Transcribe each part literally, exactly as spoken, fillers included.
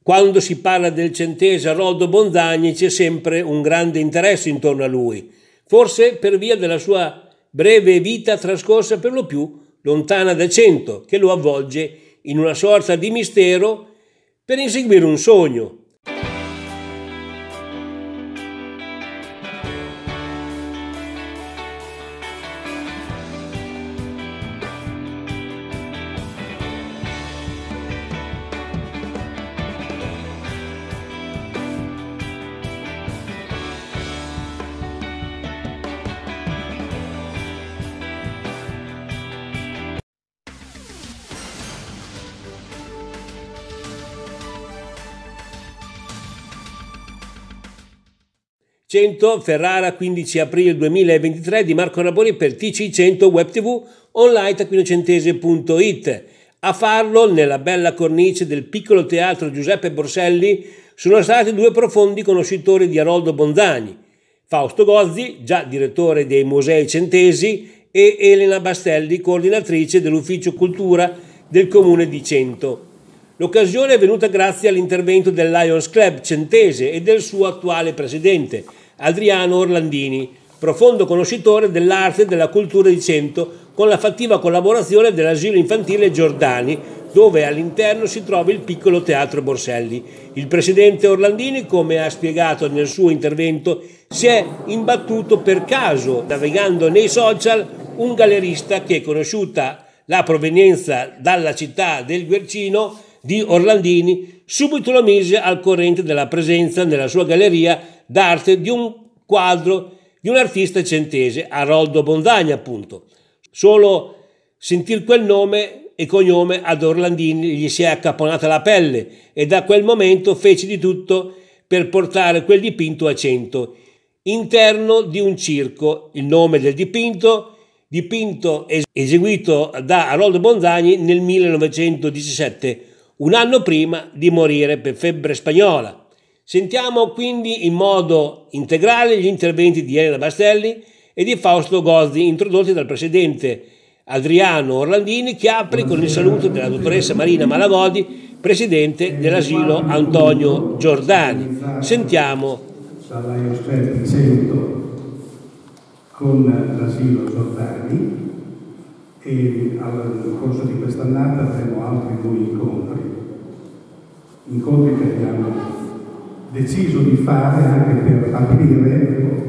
Quando si parla del centese Aroldo Bonzani c'è sempre un grande interesse intorno a lui, forse per via della sua breve vita trascorsa per lo più lontana da Cento, che lo avvolge in una sorta di mistero per inseguire un sogno. Cento, Ferrara, quindici aprile duemilaventitré, di Marco Raboni per T C cento Web T V, online taccuinocentese punto it. A farlo, nella bella cornice del piccolo teatro Giuseppe Borselli, sono stati due profondi conoscitori di Aroldo Bonzani, Fausto Gozzi, già direttore dei Musei Centesi, e Elena Bastelli, coordinatrice dell'Ufficio Cultura del Comune di Cento. L'occasione è venuta grazie all'intervento del Lions Club Centese e del suo attuale presidente, Adriano Orlandini, profondo conoscitore dell'arte e della cultura di Cento, con la fattiva collaborazione dell'asilo infantile Giordani, dove all'interno si trova il piccolo teatro Borselli. Il presidente Orlandini, come ha spiegato nel suo intervento, si è imbattuto per caso, navigando nei social, un gallerista che, conosciuta la provenienza dalla città del Guercino di Orlandini, subito lo mise al corrente della presenza nella sua galleria d'arte di un quadro di un artista centese, Aroldo Bonzani appunto. Solo sentir quel nome e cognome ad Orlandini gli si è accapponata la pelle e da quel momento fece di tutto per portare quel dipinto a Cento, interno di un circo. Il nome del dipinto, dipinto eseguito da Aroldo Bonzani nel millenovecentodiciassette, un anno prima di morire per febbre spagnola. Sentiamo quindi in modo integrale gli interventi di Elena Bastelli e di Fausto Gozzi, introdotti dal presidente Adriano Orlandini, che apre con il saluto della dottoressa Marina Malagodi, presidente dell'asilo Antonio Giordani. Sentiamo. Dalla Lions Club Cento con l'asilo Giordani, e al corso di quest'annata avremo altri due incontri, incontri che abbiamo deciso di fare anche per aprire,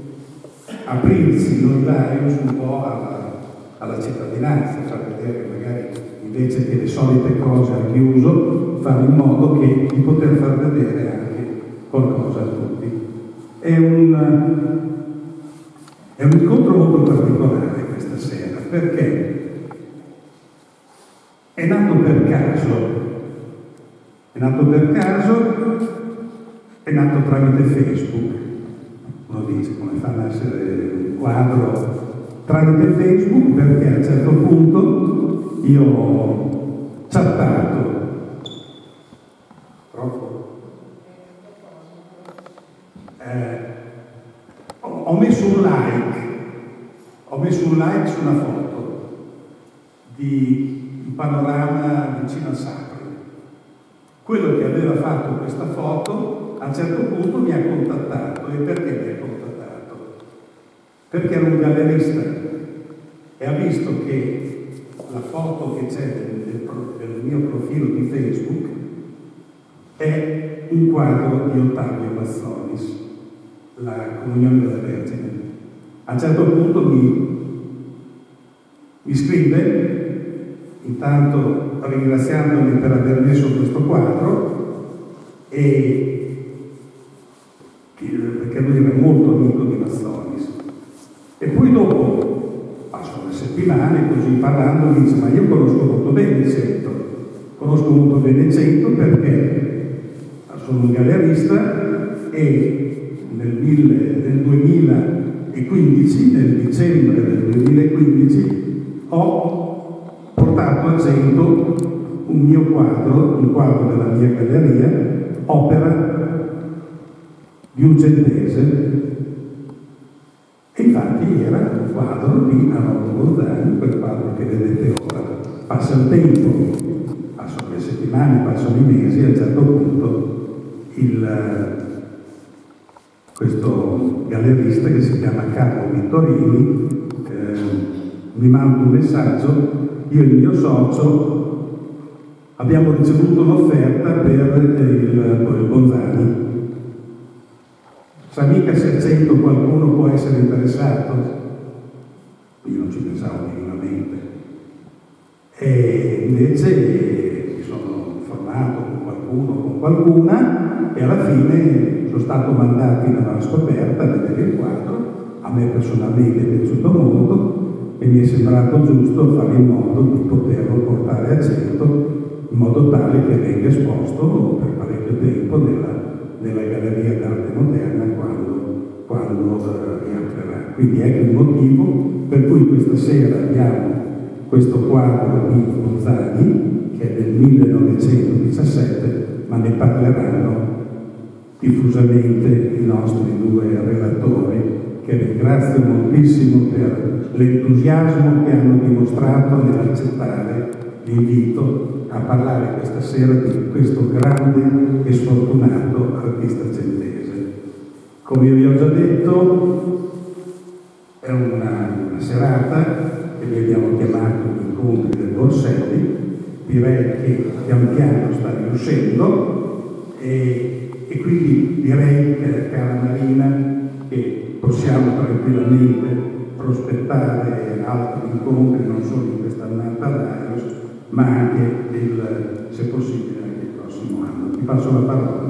aprirsi noi Lions un po' alla, alla cittadinanza, far vedere magari invece che le solite cose al chiuso, fare in modo che, di poter far vedere anche qualcosa a tutti. È un, è un incontro molto particolare questa sera, perché è nato per caso, è nato per caso, è nato tramite Facebook. Uno dice come fa a nascere un quadro tramite Facebook, perché a un certo punto io ho chattato troppo eh, ho, ho messo un like ho messo un like su una foto di un panorama vicino a Sapri. Quello che aveva fatto questa foto a un certo punto mi ha contattato. E perché mi ha contattato? Perché era un gallerista e ha visto che la foto che c'è nel, nel mio profilo di Facebook è un quadro di Ottavio Mazzonis, la Comunione della Vergine. A un certo punto mi, mi scrive, intanto ringraziandomi per aver messo questo quadro, e perché lui era molto amico di Mazzonis. E poi dopo passano le settimane, così parlando, mi dice: ma io conosco molto bene Cento, conosco molto bene Cento perché sono un gallerista e nel, mille, nel duemilaquindici, nel dicembre del duemilaquindici, ho portato a Cento un mio quadro, un quadro della mia galleria, opera di un centese. E infatti era un quadro di Aroldo Bonzani, quel quadro che vedete ora. Passa il tempo, passano le settimane, passano i mesi, a un certo punto il, questo gallerista che si chiama Carlo Vittorini eh, mi manda un messaggio. Io e il mio socio abbiamo ricevuto un'offerta per il, il Bonzani. Sa mica se a cento qualcuno può essere interessato? Io non ci pensavo minimamente. E invece mi sono informato con qualcuno, con qualcuna, e alla fine sono stato mandato in avanscoperta a vedere il quadro. A me personalmente è piaciuto molto e mi è sembrato giusto fare in modo di poterlo portare a cento in modo tale che venga esposto per parecchio tempo nella, nella Galleria d'Arte Moderna quando, quando uh, riaprirà. Quindi ecco il motivo per cui questa sera abbiamo questo quadro di Bonzani che è del millenovecentodiciassette, ma ne parleranno diffusamente i nostri due relatori, che ringrazio moltissimo per l'entusiasmo che hanno dimostrato nell'accettare l'invito a parlare questa sera di questo grande e sfortunato artista centese. Come vi ho già detto, è una, una serata che noi abbiamo chiamato gli incontri del Borselli. Direi che pian piano sta riuscendo e, e quindi direi, che, cara Marina, che possiamo tranquillamente prospettare altri incontri non solo in questa annata Darius, ma anche, il, se possibile, anche il prossimo anno. Ti passo la parola.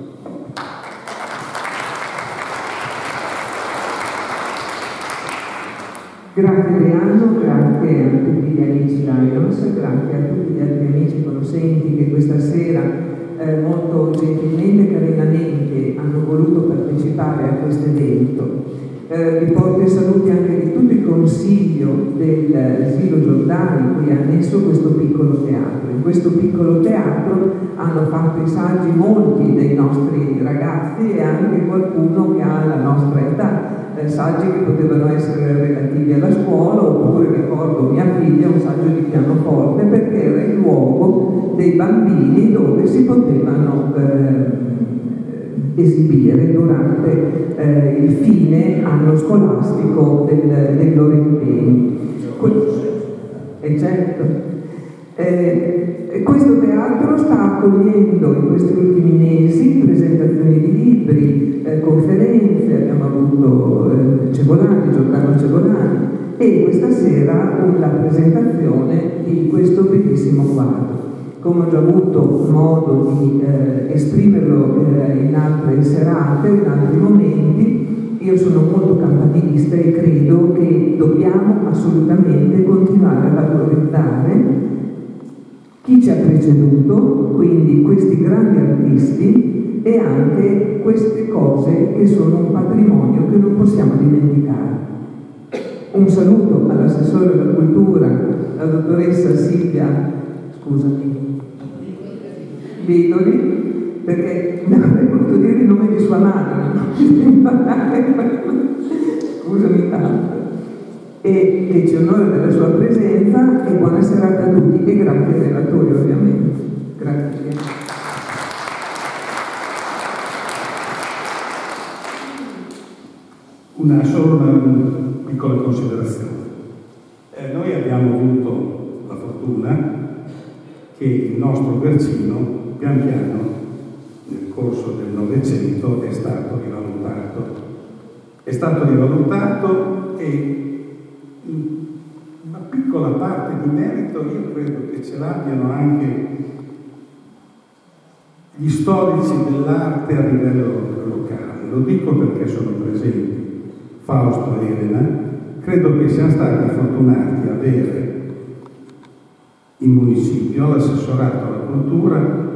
Grazie Leandro, grazie a tutti gli amici Lions, grazie a tutti gli altri amici conoscenti che questa sera eh, molto gentilmente e carinamente hanno voluto partecipare a questo evento. Eh, vi porto i saluti anche di tutto il consiglio dell'Asilo Giordani, cui ha annesso questo piccolo teatro. In questo piccolo teatro hanno fatto i saggi molti dei nostri ragazzi e anche qualcuno che ha la nostra età. Saggi che potevano essere relativi alla scuola, oppure ricordo mia figlia un saggio di pianoforte, perché era il luogo dei bambini dove si potevano eh, esibire durante eh, il fine anno scolastico del, dei loro impegni. E certo. Eh, questo teatro sta accogliendo in questi ultimi mesi presentazioni di libri, eh, conferenze, abbiamo avuto eh, Cegolani, Giordano Cegolani, e questa sera la presentazione di questo bellissimo quadro. Come ho già avuto modo di eh, esprimerlo eh, in altre serate, in altri momenti, io sono molto campanilista e credo che dobbiamo assolutamente continuare a valorizzare chi ci ha preceduto, quindi questi grandi artisti, e anche queste cose che sono un patrimonio che non possiamo dimenticare. Un saluto all'assessore della cultura, la dottoressa Silvia, scusami, Vitoli, perché non avrei voluto dire il nome di sua madre, scusami tanto. E che ci onora della sua presenza, e buona serata a tutti e grazie ai relatori ovviamente. Grazie. Una solo una piccola considerazione. Eh, noi abbiamo avuto la fortuna che il nostro Vercino pian piano nel corso del Novecento è stato rivalutato. È stato rivalutato e una piccola parte di merito io credo che ce l'abbiano anche gli storici dell'arte a livello locale. Lo dico perché sono presenti Fausto e Elena. Credo che siamo stati fortunati a avere in municipio, l'assessorato alla cultura,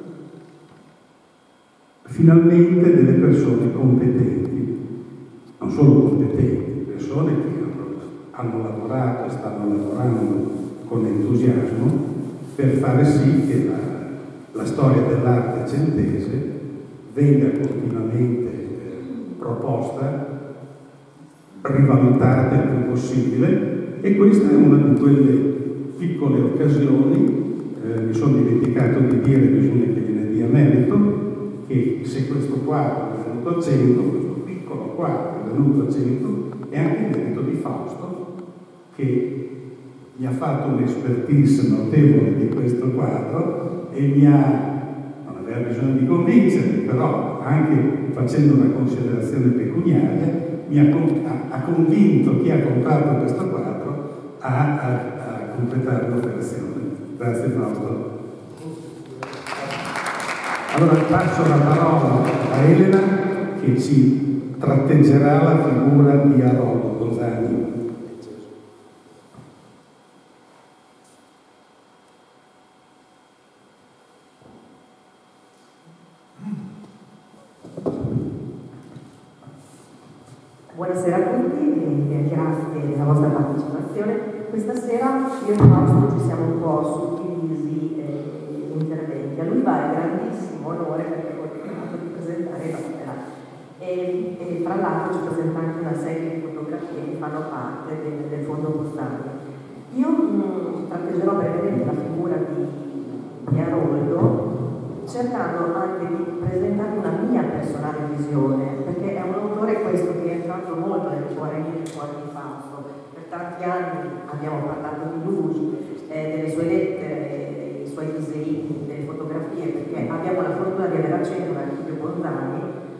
finalmente delle persone competenti, non solo competenti, persone che hanno lavorato e stanno lavorando con entusiasmo per fare sì che la, la storia dell'arte centese venga continuamente eh, proposta, rivalutata il più possibile, e questa è una di quelle piccole occasioni. Eh, mi sono dimenticato di dire, bisogna che ve ne dia merito, che che se questo quadro è venuto a cento, questo piccolo quadro è venuto a cento, è anche il merito di Fausto, che mi ha fatto un'expertise notevole di questo quadro e mi ha, non aveva bisogno di convincermi, però anche facendo una considerazione pecuniaria, mi ha, ha, ha convinto chi ha comprato questo quadro a, a, a completare l'operazione. Grazie Fausto. Allora passo la parola a Elena che ci tratteggerà la figura di Aroldo Gonzani. Buonasera a tutti e grazie della vostra partecipazione. Questa sera io e Fausto ci siamo un po' suddivisi eh, gli interventi. A lui va il grandissimo onore perché ho chiamato di presentare l'opera e, e tra l'altro ci presenta anche una serie di fotografie che fanno parte del, del fondo postale. Io mh, tratteggerò brevemente la figura di, di Aroldo, cercando anche di presentare una mia personale visione, perché è un autore questo che è entrato molto nel cuore mio e nel cuore di Fausto. Per tanti anni abbiamo parlato di lui, eh, delle sue lettere, dei suoi disegni, delle fotografie, perché abbiamo la fortuna di avere acceso l'archivio Gonzani,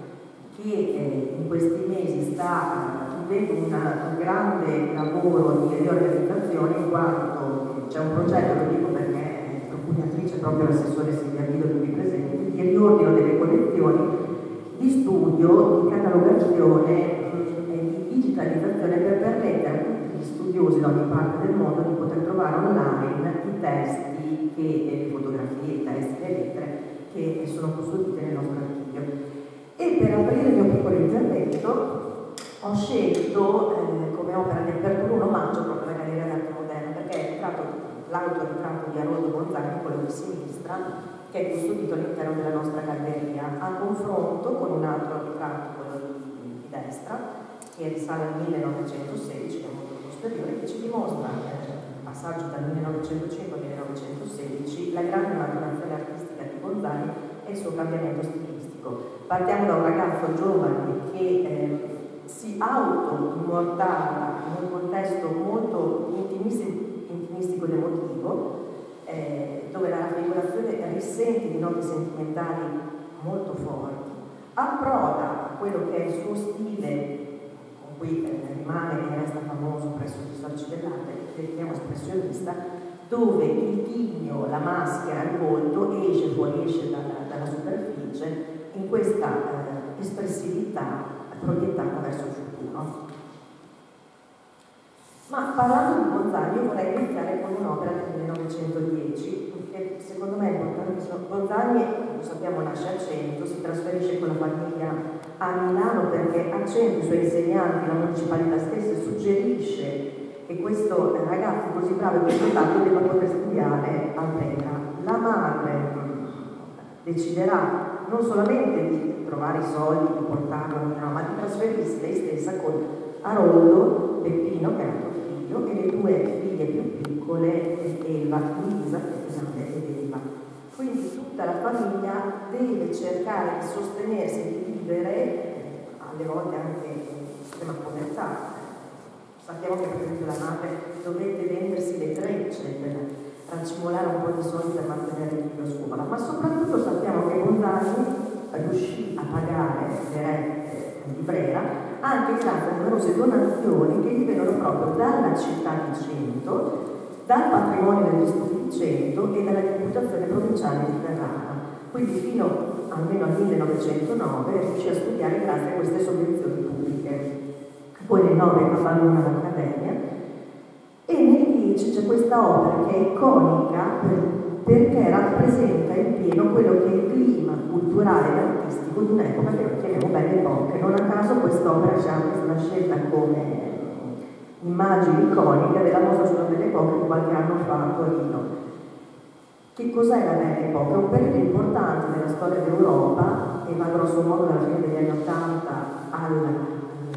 che eh, in questi mesi sta vivendo una, un grande lavoro di riorganizzazione, in quanto c'è un progetto, lo dico perché propugnatrice proprio l'assessore Silvia Guido qui presente, di riordino delle collezioni, di studio, di catalogazione e di digitalizzazione per permettere a tutti gli studiosi da ogni parte del mondo di poter trovare online i testi, che, le fotografie, i testi, le lettere che sono custodite nel nostro archivio. E per aprire il mio piccolo intervento ho scelto eh, come opera del Pertolo un omaggio proprio alla Galleria d'Arte Moderna, perché è ritratto l'autoritratto di Aroldo Gonzani, quello di sinistra, che è custodito all'interno della nostra galleria, a confronto con un altro ritratto, quello di, di destra, che risale al millenovecentosedici, che è molto posteriore, che ci dimostra il passaggio dal millenovecentocinque al millenovecentosedici, la grande maturazione artistica di Gonzani e il suo cambiamento stilistico. Partiamo da un ragazzo giovane che eh, si auto-immortala in un contesto molto intimistico intimistico ed emotivo, eh, dove la raffigurazione risente di note sentimentali molto forti, approda a quello che è il suo stile, con cui eh, rimane e resta famoso presso gli storici dell'arte, che chiamiamo espressionista, dove il ghigno, la maschera, il volto esce, fuoriesce dalla, dalla superficie in questa eh, espressività proiettata verso il futuro. Ma parlando di Gonzani, io vorrei iniziare con un'opera del millenovecentodieci, che secondo me è importantissimo. Gonzani, lo sappiamo, nasce a Cento, si trasferisce con la famiglia a Milano perché a Cento i suoi insegnanti, la municipalità stessa, suggerisce che questo ragazzo così bravo e così dotato debba poter studiare a Brera. La madre deciderà non solamente di trovare i soldi, di portarlo a Milano, ma di trasferirsi lei stessa con Aroldo, Peppino, che era suo figlio, e le due figlie più piccole, Eva, Luisa ed Eva. Quindi tutta la famiglia deve cercare di sostenersi e di vivere, alle volte anche in estrema povertà. Sappiamo che per esempio la madre dovette vendersi le trecce per racimolare un po' di soldi per mantenere il figlio a scuola, ma soprattutto sappiamo che Gonzani riuscì a pagare le rette di Brera anche grazie a numerose donazioni che gli vennero proprio dalla città di Cento, dal patrimonio degli studi di Cento e dalla Diputazione Provinciale di Ferrara. Quindi fino almeno al millenovecentonove riuscì a studiare grazie a queste sovvenzioni pubbliche. Poi nel nove abbandona l'Accademia e nel dieci c'è questa opera che è iconica per, perché rappresenta in pieno quello che è il clima culturale e artistico di un'epoca che noi chiamiamo Belle Époque. Non a caso quest'opera c'è anche stata scelta come immagine iconica della mostra sulla Belle Époque di qualche anno fa a Torino. Che cos'è la Belle Époque? È un periodo importante nella storia d'Europa e va grosso modo dalla fine degli anni Ottanta alla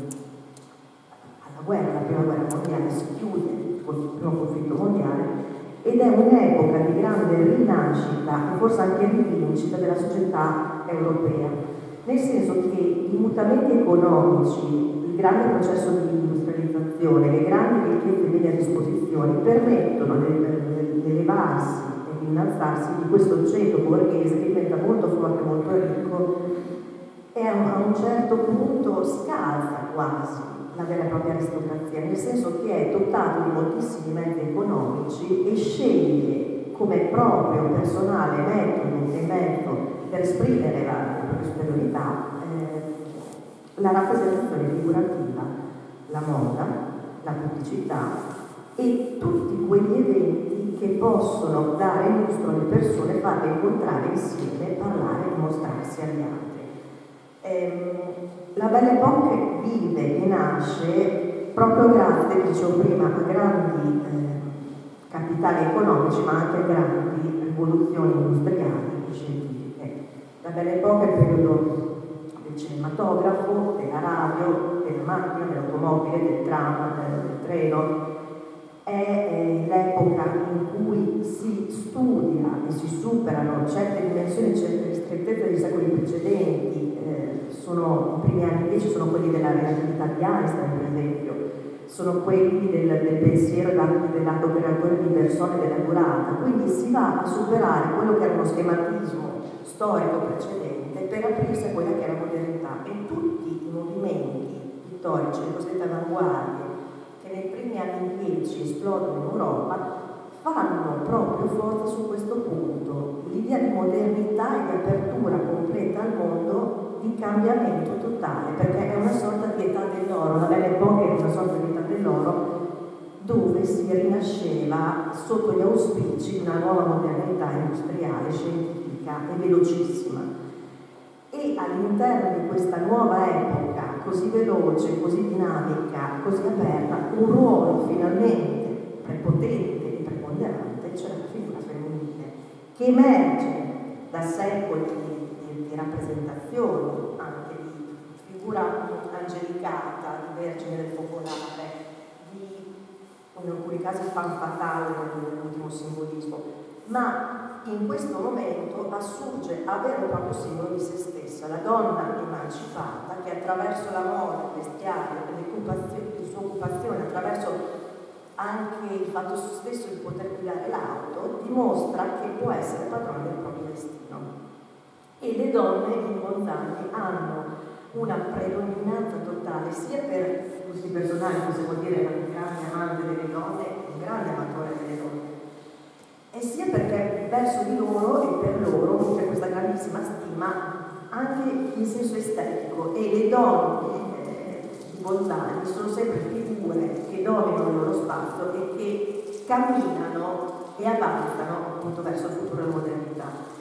guerra, la prima guerra mondiale, si chiude con il primo conflitto mondiale ed è un'epoca di grande rinascita e forse anche rivincita della società europea, nel senso che i mutamenti economici, il grande processo di industrializzazione, le grandi ricchezze messe a disposizione permettono l'elevarsi e l'innalzarsi di questo oggetto borghese che diventa molto forte, molto ricco e a un certo punto scalza quasi la vera e propria aristocrazia, nel senso che è dotato di moltissimi mezzi economici e sceglie come proprio personale metodo e mezzo per esprimere la, la propria superiorità eh, la rappresentazione figurativa, la moda, la pubblicità e tutti quegli eventi che possono dare lustro alle persone, farle incontrare insieme, parlare e mostrarsi agli altri. La Belle Époque vive e nasce proprio grazie, dicevo prima, a grandi eh, capitali economici, ma anche a grandi rivoluzioni industriali e scientifiche. La Belle Époque è il periodo del cinematografo, della radio, della macchina, dell'automobile, del tram, del, del treno. È eh, l'epoca in cui si studia e si superano certe dimensioni, certe ristrettezze dei secoli precedenti. Sono, i primi anni dieci sono quelli della relatività di Einstein, per esempio, sono quelli del, del pensiero dell'atto creatore di Bergson e della durata, quindi si va a superare quello che era uno schematismo storico precedente per aprirsi a quella che era la modernità, e tutti i movimenti pittorici, le cosiddette avanguardie, che nei primi anni dieci esplodono in Europa, fanno proprio forza su questo punto, l'idea di modernità e di apertura completa al mondo, di cambiamento totale, perché è una sorta di età dell'oro, la Belle Époque è una sorta di età dell'oro dove si rinasceva sotto gli auspici di una nuova modernità industriale, scientifica e velocissima. E all'interno di questa nuova epoca, così veloce, così dinamica, così aperta, un ruolo finalmente prepotente e preponderante, cioè la figura femminile, che emerge da secoli di, di rappresentazioni, anche di figura angelicata, di vergine del focolare, di in alcuni casi fan fatale nell'ultimo simbolismo, ma in questo momento assurge a vero e proprio simbolo di se stessa, la donna emancipata che attraverso la moda, il vestiario, la sua occupazione, attraverso anche il fatto stesso di poter guidare l'auto, dimostra che può essere padrona del proprio destino. E le donne in Bolzani hanno una predominanza totale sia per gusti personali, possiamo dire un grande amante delle donne, un grande amatore delle donne, e sia perché verso di loro e per loro c'è questa grandissima stima anche in senso estetico, e le donne eh, di Bolzani sono sempre figure che dominano il loro spazio e che camminano e avanzano appunto verso il futuro della modernità.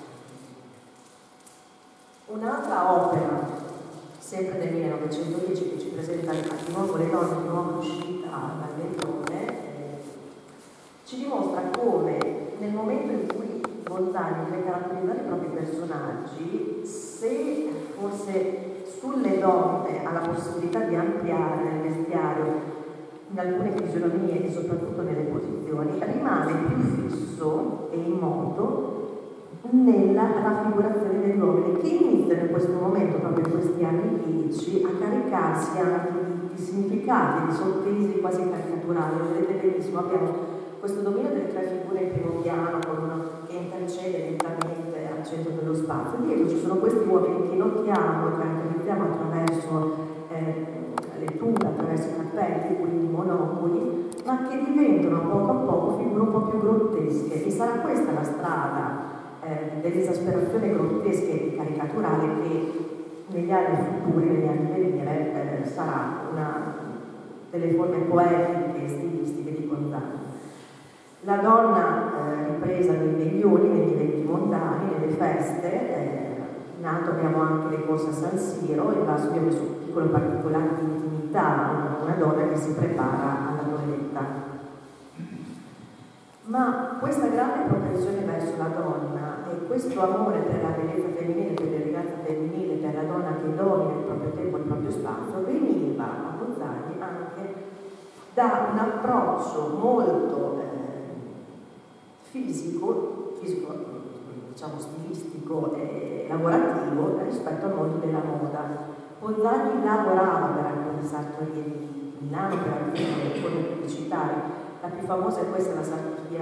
Un'altra opera, sempre del millenovecentodieci, che ci presenta di nuovo le donne di nuovo uscita dalle donne, eh, ci dimostra come nel momento in cui Bolzani deve caratterizzare i propri personaggi, se forse sulle donne ha la possibilità di ampliare nel vestiario, in alcune fisionomie e soprattutto nelle posizioni, rimane più fisso e in moto nella raffigurazione degli uomini, che iniziano in questo momento, proprio in questi anni dieci, a caricarsi anche di, di significati, di sottesi quasi caricaturali. Vedete benissimo, abbiamo questo dominio delle tre figure in primo piano, con uno che intercede lentamente al centro dello spazio. Dietro ci sono questi uomini che notiamo e caratterizziamo attraverso eh, le tute, attraverso i cappelli, quindi monocoli, ma che diventano poco a poco figure un po' più grottesche, e sarà questa la strada eh, dell'esasperazione grottesca e caricaturale che negli anni futuri, negli anni venire, eh, sarà una delle forme poetiche e stilistiche di Bolzani. La donna eh, ripresa nei veglioni, negli eventi mondani, nelle feste, eh, in alto abbiamo anche le corse a San Siro, in basso abbiamo messo un piccolo particolare di intimità, una donna che si prepara alla toiletta. Ma questa grande propensione verso la donna e questo amore per la bellezza femminile, per l'eleganza femminile, per la donna che domina il proprio tempo e il proprio spazio, veniva a Bolzani anche da un approccio molto eh, fisico, fisico, diciamo stilistico e eh, lavorativo rispetto al mondo della moda. Bonzani lavorava per alcune sartorie di Milano, per alcune icone pubblicitarie, la più famosa è questa, la sartoria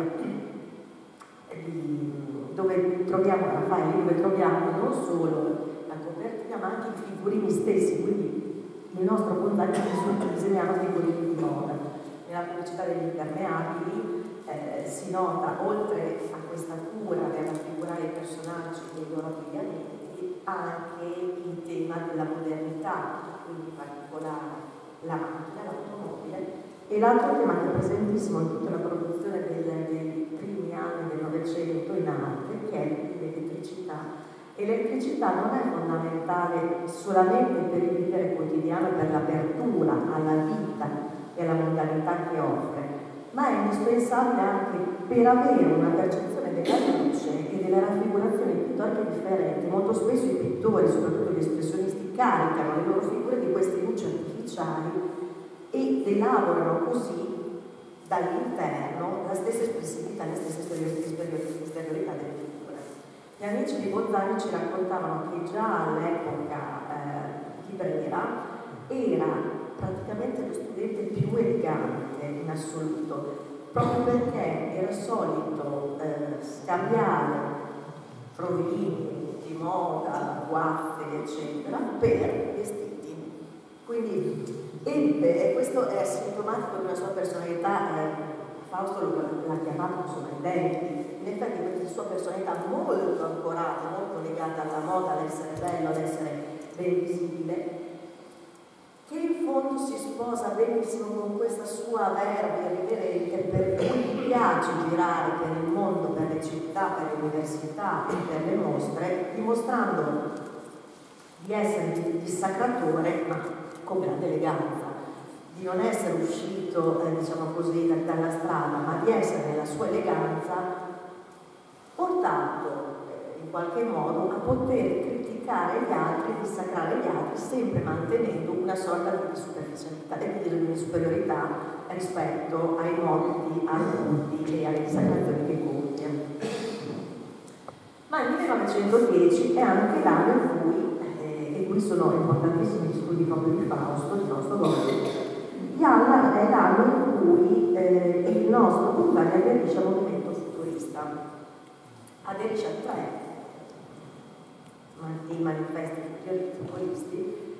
di, dove troviamo Raffaele, dove troviamo non solo la copertina ma anche i figurini stessi, quindi il nostro Bonzani disegnava figurini di moda. Nella pubblicità degli impermeabili eh, si nota, oltre a questa cura per raffigurare i personaggi e i loro abbigliamenti, anche il tema della modernità, quindi in particolare la macchina, l'automobile, e l'altro tema che è presentissimo in tutta la produzione del, dei primi anni del Novecento in arte, che è l'elettricità. E l'elettricità non è fondamentale solamente per il vivere quotidiano e per l'apertura alla vita e alla mondanità che offre, ma è indispensabile anche per avere una percezione della luce e delle raffigurazioni pittoriche differenti. Molto spesso i pittori, soprattutto gli espressionisti, caricano le loro figure di queste luci artificiali ed elaborano così dall'interno la stessa espressività, la stessa esteriorità delle figure. Gli amici di Bonzani ci raccontavano che già all'epoca eh, di Brera era praticamente lo studente più elegante in assoluto, proprio perché era solito eh, scambiare provini di moda, guaffe, eccetera, per vestiti. Quindi ebbe, e questo è sintomatico di una sua personalità, eh, Fausto l'ha chiamato insomma i denti, in effetti questa sua personalità molto ancorata, molto legata alla moda, all'essere bello, ad essere ben visibile, che in fondo si sposa benissimo con questa sua verve riverente per cui gli piace girare per il mondo, per le città, per le università e per le mostre, dimostrando di essere dissacratore ma con grande eleganza, di non essere uscito, eh, diciamo così, da, dalla strada, ma di essere nella sua eleganza portato eh, in qualche modo a poter criticare gli altri, dissacrare gli altri, sempre mantenendo una sorta di superficialità e quindi di superiorità rispetto ai modi adulti e alle dissacrazioni che compie. Ma il millenovecentodieci è anche l'anno in cui, eh, e qui sono importantissimi gli studi proprio di Fausto, di nostro Gorgi, è l'anno in cui eh, il nostro Bonzani aderisce al movimento futurista, aderisce a tre i manifesti futuristi,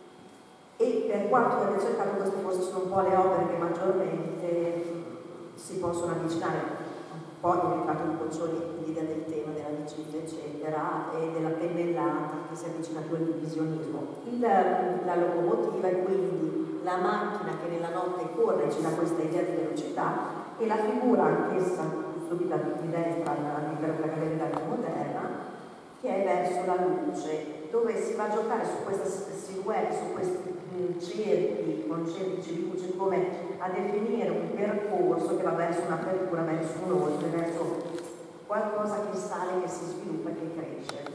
e per quanto abbia cercato, queste forse sono un po' le opere che maggiormente si possono avvicinare. Poi ho ritratto di Boccioni, l'idea del tema della vicenda eccetera, e della pennellata che si avvicina più al divisionismo. Il, la locomotiva è quindi la macchina che nella notte corre, ci dà questa idea di velocità, e la figura anch'essa subita di destra all'interno della galleria moderna, che è verso la luce, dove si va a giocare su questa silhouette, su questi cerchi concentrici di luce, come a definire un percorso che va verso un'apertura, verso un oltre, verso qualcosa che sale, che si sviluppa e che cresce.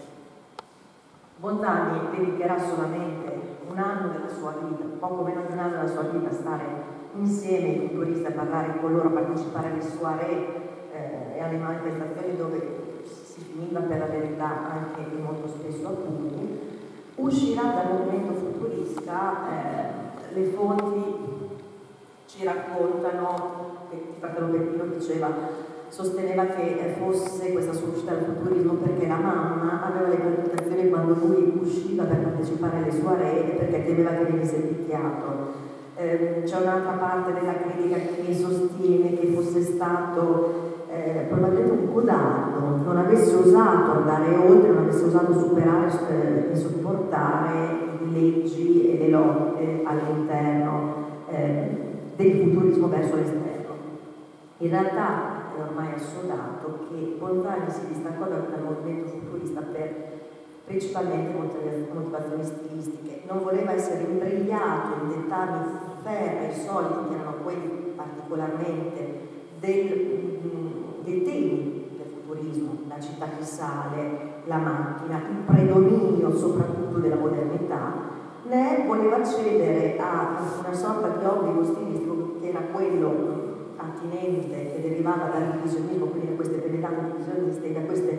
Bonzani dedicherà solamente un anno della sua vita, poco meno di un anno della sua vita, a stare insieme ai futuristi, a parlare con loro, a partecipare alle soirée eh, e alle manifestazioni dove si finiva per la verità anche molto spesso a pugni. Uscirà dal movimento futurista, eh, le fonti ci raccontano che il fratello Peppino diceva, sosteneva che fosse questa sua uscita dal futurismo perché la mamma aveva le palpitazioni quando lui usciva per partecipare alle soirée e perché temeva che venisse picchiato. Eh, c'è un'altra parte della critica che sostiene che fosse stato Eh, probabilmente un codardo, non avesse osato andare oltre, non avesse osato superare eh, e sopportare le leggi e le lotte all'interno eh, del futurismo verso l'esterno. In realtà è ormai assodato che Bonzani si distaccò dal movimento futurista per principalmente motivazioni stilistiche, non voleva essere imbrigliato in dettagli ferrei, solidi, che erano quelli particolarmente del dei temi del futurismo, la città che sale, la macchina, il predominio soprattutto della modernità, né voleva cedere a una sorta di obbligo stilistico che era quello attinente, che derivava dal divisionismo, quindi da queste penetranti divisioniste e da queste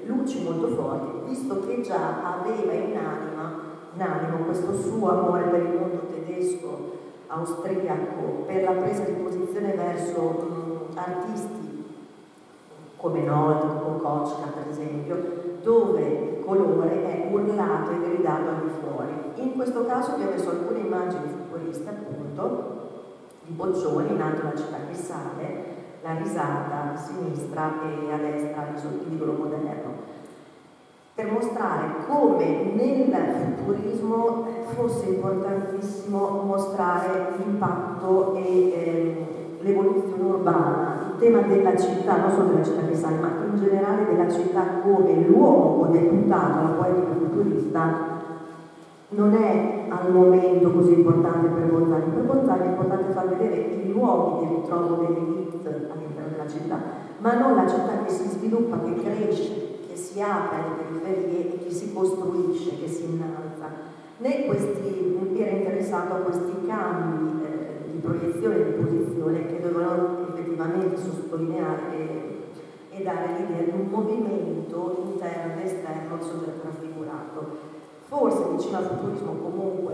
luci molto forti, visto che già aveva in anima, in animo questo suo amore per il mondo tedesco, austriaco, per la presa di posizione verso mh, artisti come Nold o Kochka per esempio, dove il colore è urlato e gridato al di fuori. In questo caso vi ho messo alcune immagini futuriste appunto di Boccioni, in alto la città che sale, la risata a sinistra e a destra il sottoidolo moderno, per mostrare come nel futurismo fosse importantissimo mostrare l'impatto e eh, l'evoluzione urbana, il tema della città, non solo della città che sale, ma in generale della città come luogo deputato alla poetica futurista, non è al momento così importante per Bonzani. Per Bonzani è importante far vedere i luoghi di ritrovo dell'elite all'interno della città, ma non la città che si sviluppa, che cresce, che si apre alle periferie e che si costruisce, che si innalza. Né questi, era interessato a questi cambi eh, di proiezione e di posizione che dovevano effettivamente sottolineare e, e dare l'idea di un movimento interno e esterno al soggetto raffigurato. Forse vicino al futurismo comunque,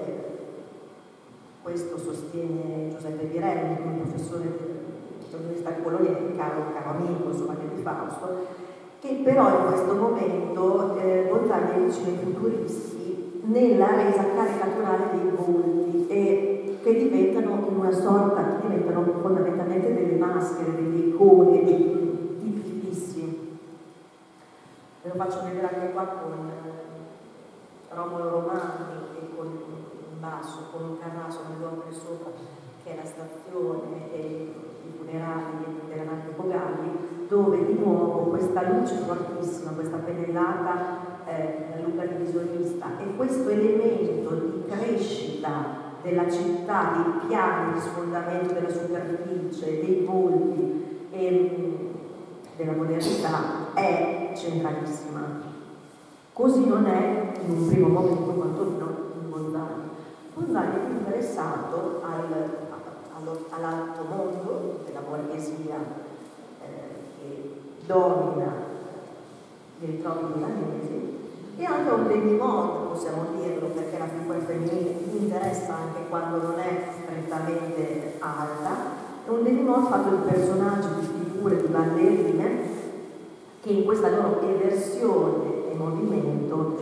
questo sostiene Giuseppe Virelli, come professore dell'Università di Bologna, caro, caro amico insomma, di Fausto, che però in questo momento eh, Bonzani è vicino ai futuristi nella resa caricaturale dei volti e che diventano in una sorta, che diventano fondamentalmente delle maschere, delle icone, dei tipi fissi. Ve lo faccio vedere anche qua con Romolo Romani e con in basso, con un carrasso nelle opere sopra, che è la stazione e i funerali della nave Pogalli, dove di nuovo questa luce fortissima, questa pennellata eh, Luca divisionista e questo elemento di crescita della città, dei piani di sfondamento della superficie, dei volti e della modernità è centralissima. Così non è in un primo momento quantomeno in Bonzani. Bonzani è più interessato al, all'alto mondo della borghesia eh, che domina i ritrovi milanesi e anche a un demi-monde, possiamo dirlo, perché la figura femminile gli interessa anche quando non è strettamente alta. È un demi-monde fatto di personaggi, di figure, di ballerine che in questa loro eversione movimento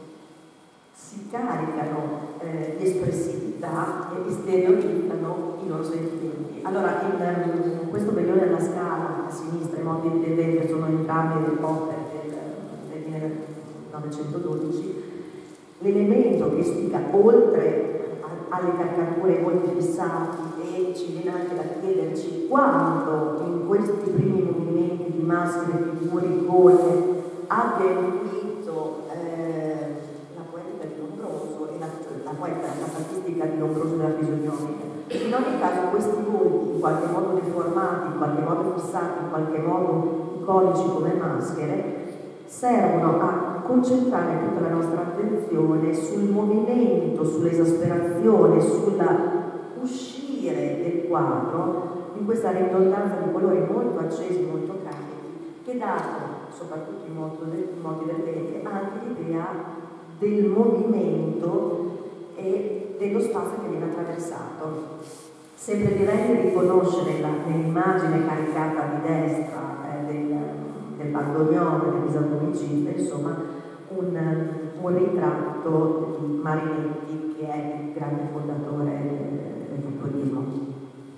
si caricano eh, di espressività e stereotipano i loro sentimenti. Allora, in, in questo Bellone alla Scala a sinistra, i modi di vedere sono entrambi delle opere del, del millenovecentododici, l'elemento che spiega oltre a, alle caricature molto fissati e ci viene anche da chiederci quando in questi primi movimenti di maschere, figure, icone abbia intuito eh, la poetica di Lombroso e la, la poetica, la statistica di Lombroso della fisionomia. In ogni caso questi volti, in qualche modo deformati, in qualche modo fissati, in qualche modo iconici come maschere, servono a concentrare tutta la nostra attenzione sul movimento, sull'esasperazione, sulla uscire del quadro, in questa ridondanza di colori molto accesi, molto carichi, che dà soprattutto in modi del rete, anche l'idea del movimento e dello spazio che viene attraversato. Sempre direi di riconoscere nell'immagine caricata di destra eh, del, del bandoneone, del bisognomicista, insomma, un, un ritratto di Marinetti, che è il grande fondatore del, del futurismo.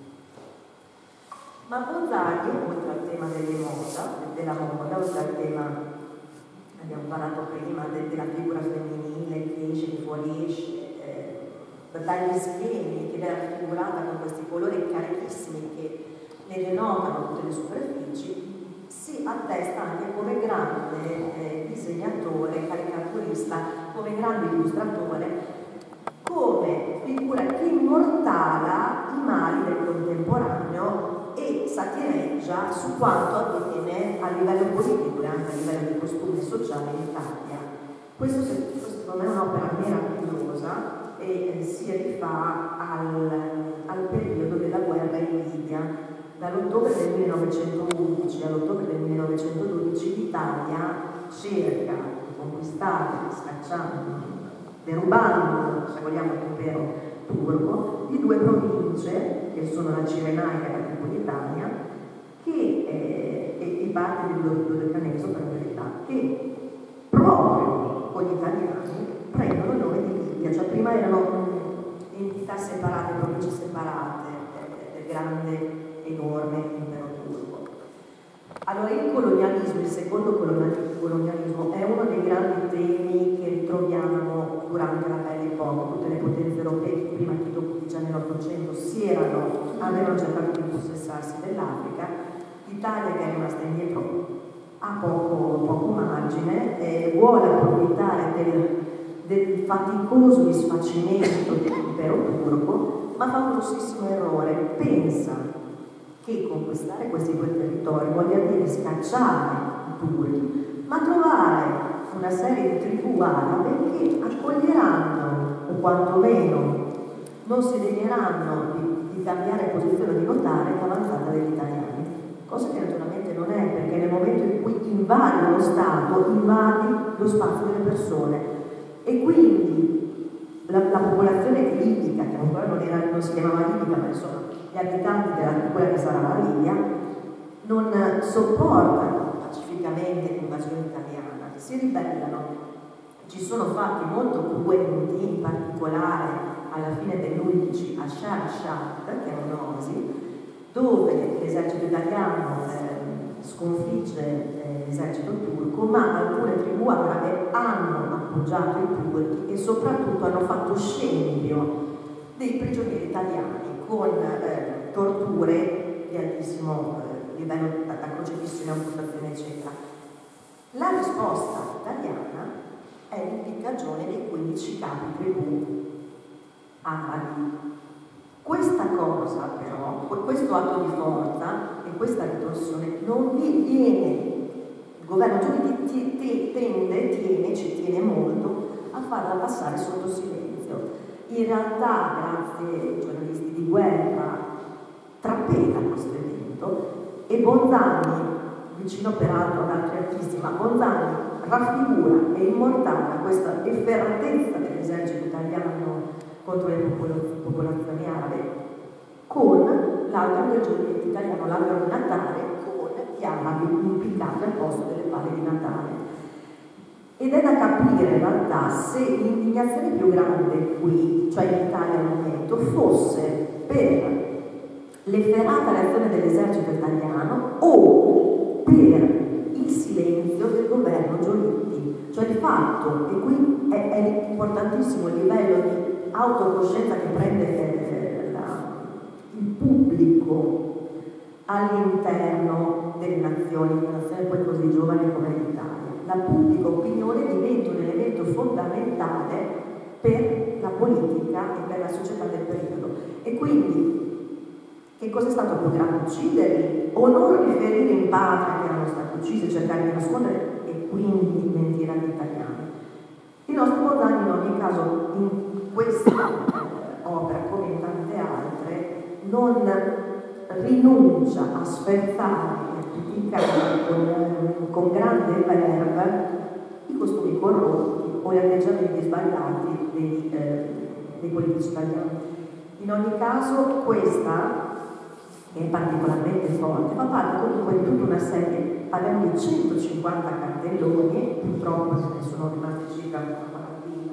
Ma Bonzani, oltre al tema delle moda, della moda, oltre al tema, abbiamo parlato prima, de, della figura femminile che esce, che fuoriesce, eh, dagli schemi, che viene raffigurata con questi colori carichissimi che ne denotano tutte le superfici, si attesta anche come grande eh, disegnatore, caricaturista, come grande illustratore, come figura che immortala i mali del contemporaneo e satireggia su quanto avviene a livello politico e anche a livello di costume sociale in Italia. Questo, secondo me, è un'opera meravigliosa e eh, si rifà al, al periodo della guerra in Libia. Dall'ottobre del millenovecentoundici all'ottobre del millenovecentododici l'Italia cerca di conquistare, scacciando, derubando, se vogliamo, l'impero turco, di due province, che sono la Cirenaica e la Tripolitania, che, eh, e, e parte del Dodecaneso per la verità, che proprio con gli italiani prendono il nome di Libia, cioè prima erano entità separate, province separate eh, del grande, enorme impero turco. Allora il colonialismo, il secondo colonialismo, è uno dei grandi temi che ritroviamo durante la Belle Époque. Tutte le potenze europee, prima che dopo, già nell'Ottocento, si erano, avevano cercato di impossessarsi dell'Africa. L'Italia, che è rimasta indietro, ha poco, poco margine, eh, vuole approfittare del, del faticoso disfacimento dell'impero turco, ma fa un grossissimo errore. Pensa che conquistare questi due territori voglia dire scacciare i turchi, ma trovare una serie di tribù arabe che accoglieranno, o quantomeno non si degneranno di, di cambiare posizione, di notare l'avanzata degli italiani, cosa che naturalmente non è, perché nel momento in cui invadi lo Stato, invadi lo spazio delle persone, e quindi la, la popolazione libica, che ancora non, era, non si chiamava libica, ma insomma gli abitanti della, di quella che sarà la Libia, non sopportano pacificamente l'invasione italiana, si ribellano. Ci sono fatti molto cruenti, in particolare alla fine dell'undici a Sharjah, che è un'oasi, dove l'esercito italiano eh, sconfigge eh, l'esercito turco, ma alcune tribù arabe hanno appoggiato i turchi e soprattutto hanno fatto scempio dei prigionieri italiani con eh, torture di altissimo eh, livello, da, da crocifissione, amputazione, eccetera. La risposta italiana è l'impiccagione dei quindici capi tribù arabi. Questa cosa però, questo atto di forza e questa ritorsione non vi viene, il governo giuridico tende, tiene, ci tiene molto a farla passare sotto silenzio. In realtà, grazie ai giornalisti di guerra, trapela questo evento e Bonzani, vicino peraltro ad altri artisti, ma Bonzani raffigura e immortala questa efferatezza dell'esercito italiano contro le popolazioni arabe con l'albero del giorno italiano, l'albero di Natale, con gli arabi impiccati al posto delle palle di Natale. Ed è da capire in realtà se l'indignazione più grande qui, cioè in Italia al momento, fosse per l'efferata reazione dell'esercito italiano o per il silenzio del governo Giolitti. Cioè il fatto, e qui è, è importantissimo il livello di autocoscienza che prende eh, la, il pubblico all'interno delle nazioni, una nazione poi così giovane come l'Italia. La pubblica opinione diventa un elemento fondamentale per la politica e per la società del periodo. E quindi, che cosa è stato più grave? Ucciderli o non riferire in patria che erano stati uccisi, cercare di nascondere e quindi mentire agli italiani? Il nostro Bonzani in ogni caso in questa eh, opera, come in tante altre, non rinuncia a sferzare criticare con, con grande verve i costumi corrotti o gli atteggiamenti sbagliati dei, eh, dei politici italiani. In ogni caso questa, che è particolarmente forte, fa parte comunque di tutta una serie, parliamo di centocinquanta cartelloni, purtroppo se ne sono rimasti circa una quarantina,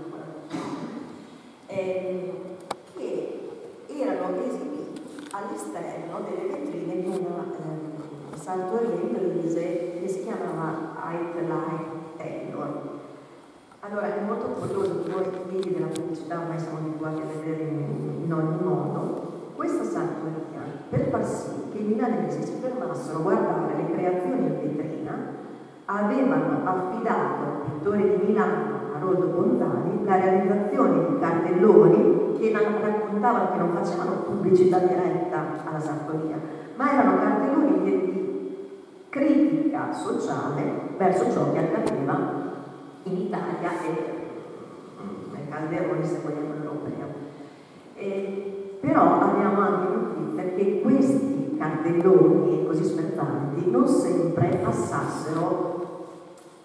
eh, che erano esibiti all'esterno delle vetrine di una eh, sartoria inglese che si chiamava Ait Light Taylor. Allora è molto curioso che noi figli della pubblicità ormai siamo abituati a vedere in, in ogni modo. Questa sartoria, per far sì che i milanesi si fermassero a guardare le creazioni in vetrina, avevano affidato al pittore di Milano, Haroldo Bonzani, la realizzazione di cartelloni che raccontavano, che non facevano pubblicità diretta alla sartoria, ma erano cartelloni di critica sociale verso ciò che accadeva in Italia e nel Calderone, se vogliamo, europeo. E, però abbiamo anche notizia che questi cartelloni così sferzanti non sempre passassero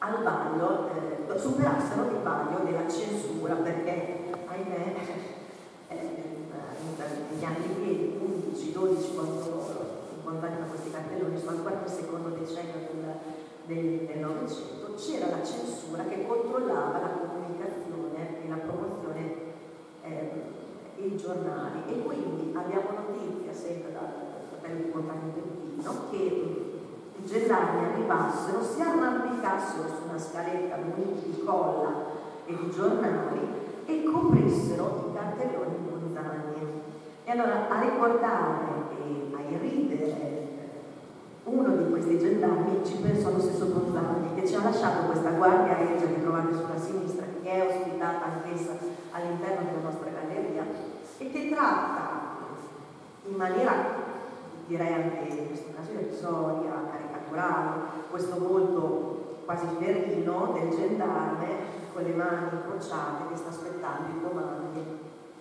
al vaglio, eh, superassero il vaglio della censura, perché ahimè eh, negli anni undici dodici, quando incontrano questi cartelloni, sono ancora nel secondo decennio del, del, del Novecento, c'era la censura che controllava la comunicazione e la promozione eh, e i giornali, e quindi abbiamo notizia sempre dal fratello di Montagno Peppino che i gendarmi arrivassero, si arrampicassero su una scaletta muniti di colla e di giornali e coprissero i cartelloni di Montagna. E allora a ricordare e a irridere uno di questi gendarmi ci pensò lo stesso Montagna, che ci ha lasciato questa guardia regia che trovate sulla sinistra, che è ospitata anch'essa all'interno della nostra galleria e che tratta in maniera, direi anche in questo caso irrisoria, caricaturale, questo volto quasi ferino del gendarme con le mani incrociate che sta aspettando i comandi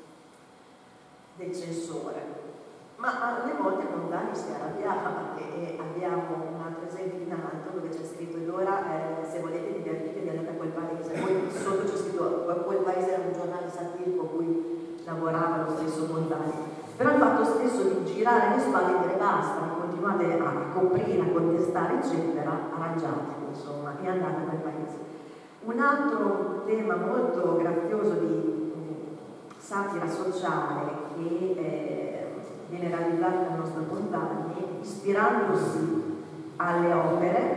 del censore. Ma alle volte Montagna si arrabbiava, e abbiamo un altro esempio in alto dove c'è scritto: ed ora eh, se volete divertirvi andate a quel paese. Poi sotto c'è scritto quel paese era un giornale satirico cui lavorava lo stesso Montagna. Però il fatto stesso di girare le spalle e dire basta, continuate a coprire, a contestare eccetera, arrangiatevi insomma e andate a quel paese. Un altro tema molto grazioso di satira sociale che eh, viene realizzato dal nostro Montagni, ispirandosi alle opere,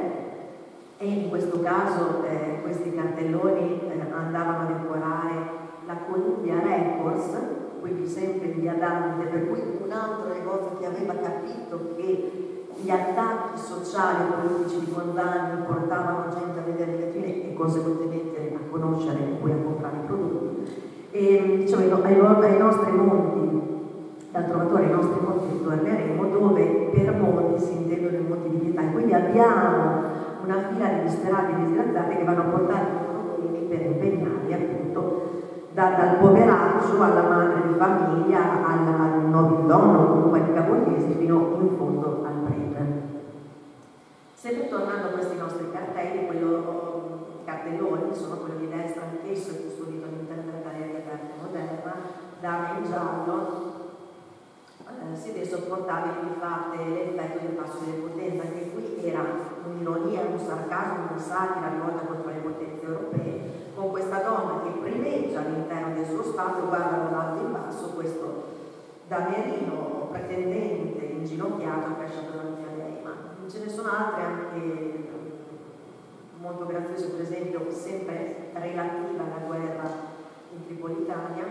e in questo caso eh, questi cartelloni eh, andavano a decorare la Columbia Records, quindi sempre in via Dante, per cui un altro negozio che aveva capito che gli attacchi sociali e politici di Montagni portavano gente a vedere le vetrine e conseguentemente a conoscere e poi a comprare i prodotti. E diciamo ai, ai nostri monti, dal Trovatore ai nostri monti torneremo, dove per monti si intendono i monti di pietà, e quindi abbiamo una fila di disperati e disgraziati che vanno a portare i loro per impegnarli appunto da, dal poveraccio alla madre di famiglia, al nobildonno, comunque ai cavoliesi, fino in fondo al prete. Sempre tornando a questi nostri cartelli, quello cartelloni, sono quello di destra, anch'esso è custodito all'interno della Galleria d'Arte Moderna, dame in giallo, eh, si vede sopportabile di fate l'effetto del passo delle potenze. Anche qui era un'ironia, un sarcasmo, una satira rivolta contro le potenze europee, con questa donna che primeggia all'interno del suo spazio, guarda dall'alto in basso questo damerino pretendente inginocchiato che esce davanti a lei. Ma ce ne sono altre anche molto graziose, per esempio sempre relativa alla guerra in Tripolitania,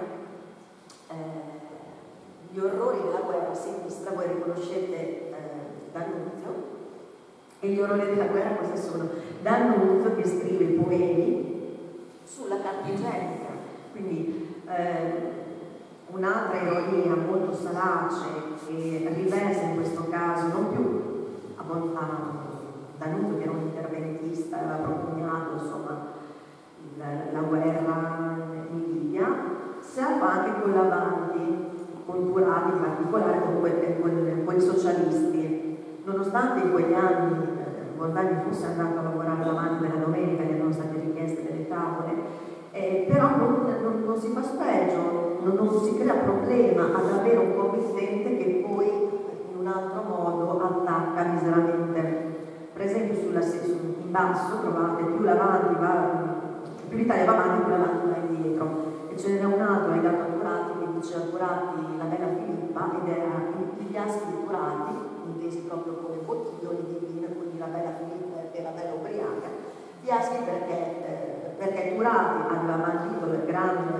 eh, gli orrori della guerra a sinistra, voi riconoscete eh, D'Annunzio, e gli orrori della guerra cosa sono? D'Annunzio che scrive poemi sulla carta igienica, quindi eh, un'altra ironia molto salace che riversa in questo caso non più a, a D'Annunzio, che era un interventista, aveva propugnato insomma la, la guerra in Libia, si fa anche con l'avanti culturali, in particolare con, que, con, con i socialisti. Nonostante in quegli anni eh, Montagni fosse andato a lavorare davanti della domenica, gli erano state richieste delle tavole, eh, però non, non, non si fa spregio, non, non si crea problema ad avere un committente che poi in un altro modo attacca miseramente. Per esempio sulla, in basso trovate più l'avanti va, più l'Italia va avanti, più l'avanti va indietro, e ce n'era un altro ai dato Turati che diceva Turati la bella Filippa, ed era i fiaschi di Turati intesi proprio come bottiglioni di vino, quindi la bella Filippa e la bella ubriaca. Fiaschi perché, eh, perché Turati aveva bandito il grande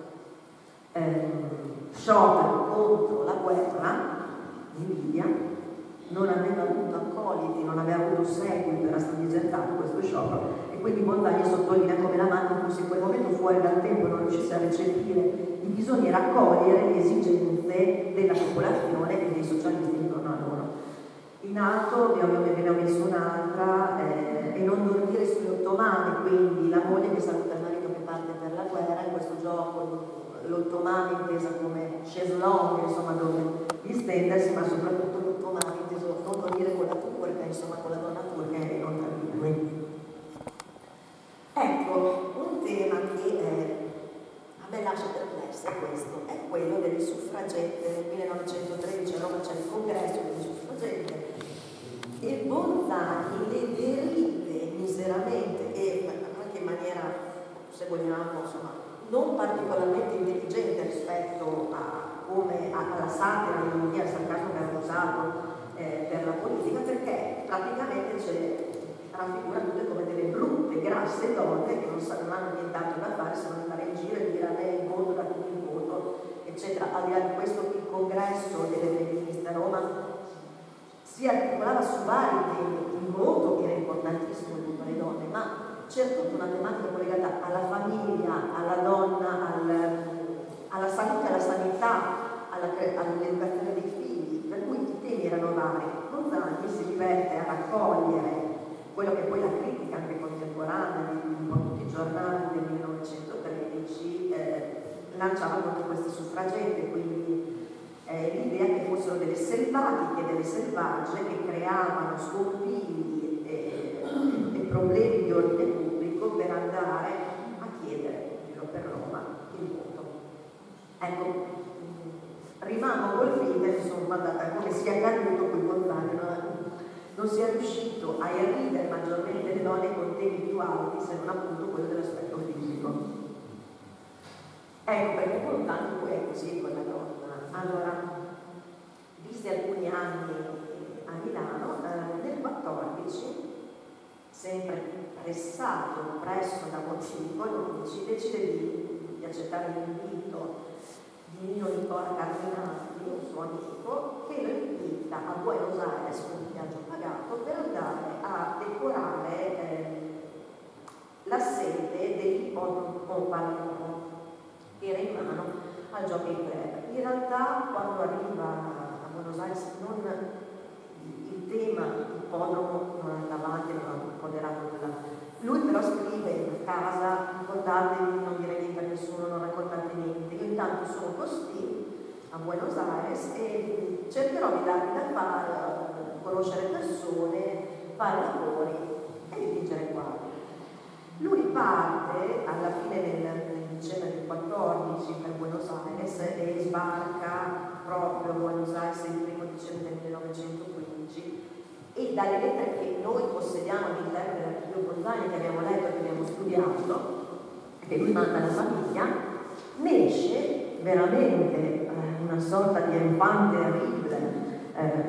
eh, sciopero contro la guerra in Libia, non aveva avuto accoliti, non aveva avuto seguito, era stato disertato questo sciopero, e quindi Montagna sottolinea come l'avanti fosse in quel momento fuori dal tempo, non riuscisse a recepire i bisogni e raccogliere le esigenze della popolazione e dei socialisti intorno a loro. In alto vi ho messo un'altra, eh, e non dormire sugli ottomani, quindi la moglie che saluta il marito che parte per la guerra, in questo gioco l'ottomano intesa come chaiselong, insomma dove distendersi, ma soprattutto l'ottomano inteso non dormire con la turca, insomma con la donna turca e non dormire. Un tema che eh, a me lascia perplessa è questo, è quello delle suffragette. Nel millenovecentotredici a Roma c'è il congresso delle suffragette e Bonzani le deride miseramente e anche in maniera, se vogliamo, insomma, non particolarmente intelligente rispetto a come alla satira, all'ironia, al sarcasmo che hanno usato eh, per la politica, perché praticamente ce raffigura tutte come delle brutte, grasse donne che non, non hanno nient'altro da fare se non andare in giro e dire a me il voto, da cui il voto, eccetera. Al di là di questo, il congresso delle femministe a Roma si articolava su vari temi. Il voto era importantissimo il voto alle donne, ma c'era tutta una tematica collegata alla famiglia, alla donna, al, alla salute, alla sanità, all'educazione dei figli, per cui i temi erano vari. Bonzani si diverte a raccogliere quello che poi la critica anche contemporanea di un po' tutti i giornali del millenovecentotredici eh, lanciava contro queste suffragette, quindi eh, l'idea che fossero delle selvatiche, delle selvagge che creavano scompiglio e, e problemi di ordine pubblico per andare a chiedere, giro per Roma, il voto. Ecco, rimango colpita, insomma, da come sia accaduto quel Bonzani, no? Non si è riuscito a irridere maggiormente le donne con temi più alti, se non appunto quello dell'aspetto fisico. Ecco perché Bonzani poi è così con la donna. Allora, visti alcuni anni a Milano, eh, nel quattordici, sempre pressato presso da motivi economici, decide di, di accettare l'invito di Nino Nicola Carminati, un suo amico, che lo invita a Buenos Aires con un viaggio pagato per andare a decorare eh, la sede dell'ippodromo Palermo, che era in mano al Jockey Club. In realtà, quando arriva a Buenos Aires, non, il tema ippodromo non andava avanti, era impoderato quella. Lui però scrive a casa: ricordatevi, non dire niente a nessuno, non raccontate niente. Io intanto sono così a Buenos Aires e cercherò di darvi da fare, conoscere persone, fare lavori e dipingere quadri. Lui parte alla fine del, del dicembre del quattordici per Buenos Aires e sbarca proprio a Buenos Aires il primo dicembre del millenovecentoquindici. E dalle lettere che noi possediamo all'interno dell'archivio Bonzani, che abbiamo letto e che abbiamo studiato, che lui manda alla famiglia, ne esce veramente eh, una sorta di enfant terrible, eh,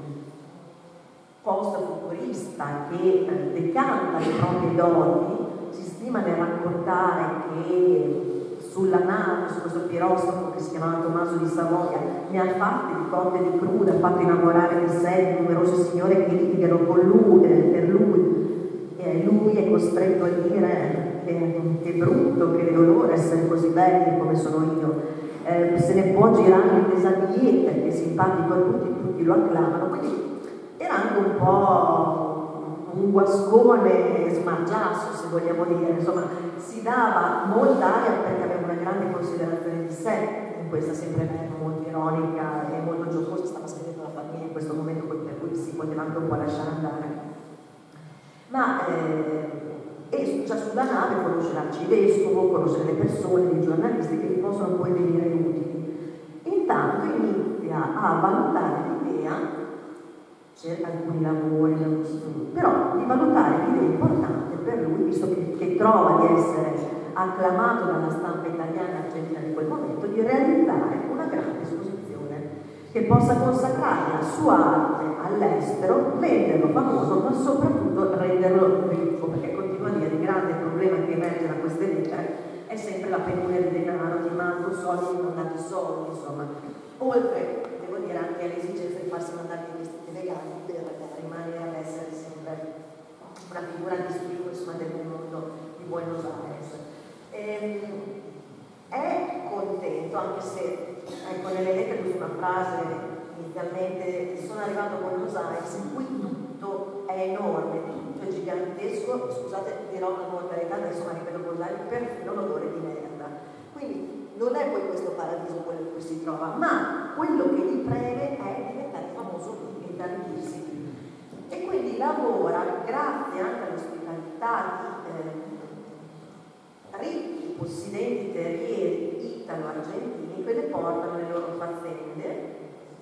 post-futurista che eh, decanta le proprie doti. Si stima nel raccontare che sulla nave, su questo piroscafo che si chiamava Tommaso di Savoia, ne ha fatte di cotte di crude, ha fatto innamorare di sé numerose signore che litigano con lui, eh, per lui, e lui è costretto a dire che, che brutto, che dolore essere così belli come sono io. Eh, se ne può girare in desadieta, che è simpatico a tutti, tutti lo acclamano, quindi era anche un po' un guascone smargiasso, se vogliamo dire, insomma, si dava molta aria perché aveva una grande considerazione di sé, in questa sempre molto ironica e molto giocosa, stava scrivendo la famiglia in questo momento per cui si poteva anche un po' lasciare andare. Ma eh, e già sulla nave conosce l'arcivescovo, conosce le persone, i giornalisti che gli possono poi venire utili. Intanto inizia a valutare l'idea, cerca alcuni lavori, però di valutare l'idea importante per lui, visto che, che trova di essere acclamato dalla stampa italiana e argentina di quel momento, di realizzare una grande esposizione che possa consacrare la sua arte all'estero, renderlo famoso, ma soprattutto renderlo ricco, perché continua a dire il grande problema che emerge da queste lettere è sempre la penuria di denaro, ti mando soldi, non dati soldi, insomma, oltre, devo dire, anche all'esigenza di farsi mandare i vestiti legali per rimanere ad essere sempre una figura distinguisma del mondo di Buenos Aires. Ehm, è contento, anche se ecco, nelle lettere uso una frase inizialmente: sono arrivato a Buenos Aires in cui tutto è enorme, tutto è gigantesco, scusate, dirò una volgarità, adesso ma ripeto cos'è, perfino l'odore di merda. Quindi non è poi questo paradiso quello in cui si trova, ma quello che gli preme è diventare famoso e intantirsi. E quindi lavora, grazie anche all'ospitalità di eh, ricchi possidenti terrieri italo-argentini che le portano le loro faziende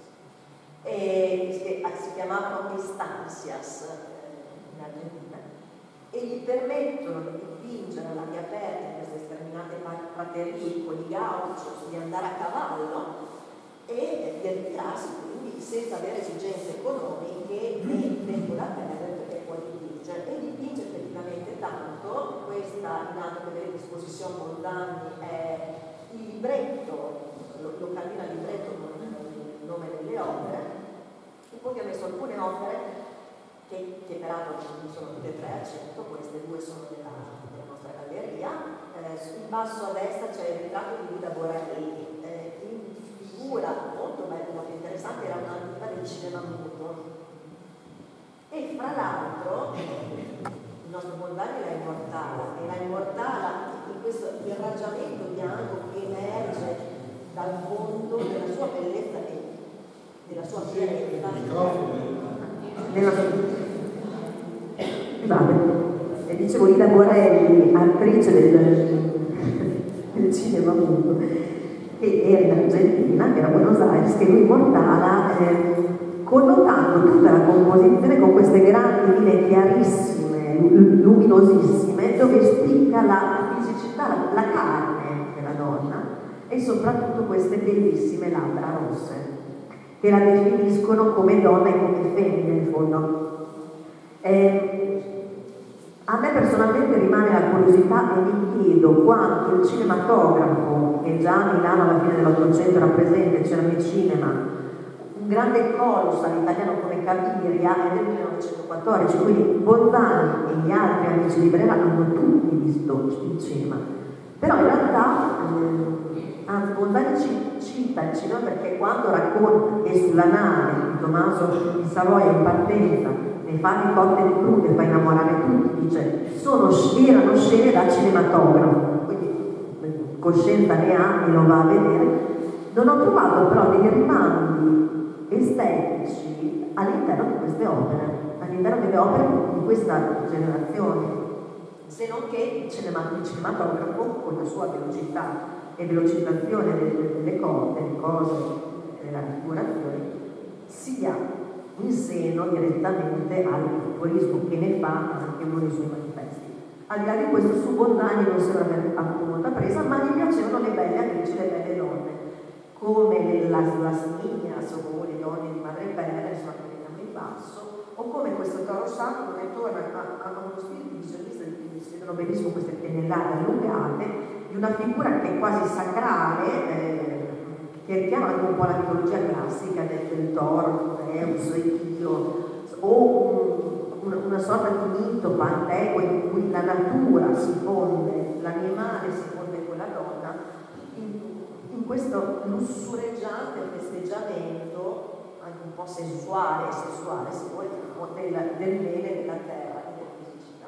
e si chiamavano estancias in Argentina e gli permettono di dipingere all'aria aperta in queste sterminate praterie con i gauchos, di andare a cavallo e di ritirarsi quindi senza avere esigenze economiche né tempo da perdere perché può dipingere e dipinge effettivamente tanto. Questa in alto che vedete esposizione Boldani è il libretto, lo, lo cammina il libretto con il nome delle opere e poi abbiamo messo alcune opere che, che peraltro sono tutte e tre a cento, queste due sono della, della nostra galleria. Eh, in basso a destra c'è il ritratto di Guida Borelli, eh, in figura molto bella, molto interessante, era un'antica del cinema muto. E fra l'altro il nostro Boldani la immortala e la immortala in questo irraggiamento bianco che emerge dal fondo della sua bellezza e della sua fierezza. Nella sua... E dicevo Ida Borelli, attrice del, del cinema muto, che era in Argentina, che era a Buenos Aires, che lui immortala eh, connotando tutta la composizione con queste grandi linee chiarissime, luminosissime, dove spicca la fisicità, la, la carne della donna e soprattutto queste bellissime labbra rosse, che la definiscono come donna e come femmina in fondo. Eh, a me personalmente rimane la curiosità e mi chiedo quanto il cinematografo, che già a Milano alla fine dell'Ottocento era presente, c'era nel cinema, un grande colosso all'italiano come Cabiria è del millenovecentoquattordici, quindi Boldani e gli altri amici di Brera hanno tutti visto il cinema. Però in realtà, eh, anzi Boldani ci cita il cinema perché quando racconta che sulla nave di Tommaso di Savoia in partenza ne fa di cotte di crude, fa innamorare tutti, dice, sono, erano scene da cinematografo, quindi coscienza ne ha e lo va a vedere. Non ho trovato però dei rimandi estetici all'interno di queste opere, all'interno delle opere di questa generazione, se non che il, cinema, il cinematografo con la sua velocità e velocizzazione delle, delle cose, delle cose, della raffigurazione, sia in seno direttamente al futurismo che ne fa anche uno dei suoi manifesti. Al di là di questo su Boldani non sembra aver avuto molta presa, ma gli piacevano le belle attrici, le belle donne, come la Lasminias o le donne di Madre Bella, insomma che vediamo in basso, o come questo Toro Sacro che torna a, a uno stile divisionista di cui si vedono benissimo queste pennellate allungate, di una figura che è quasi sacrale, eh, che richiama anche un po' la mitologia classica del, del toro, Zeus, Dio, o un, una, una sorta di mito panteico in cui la natura si fonde, l'animale si fonde con la donna, in, in questo lussureggiante festeggiamento, anche un po' sensuale e sessuale, se vogliamo, del, del bene della terra e della fisicità.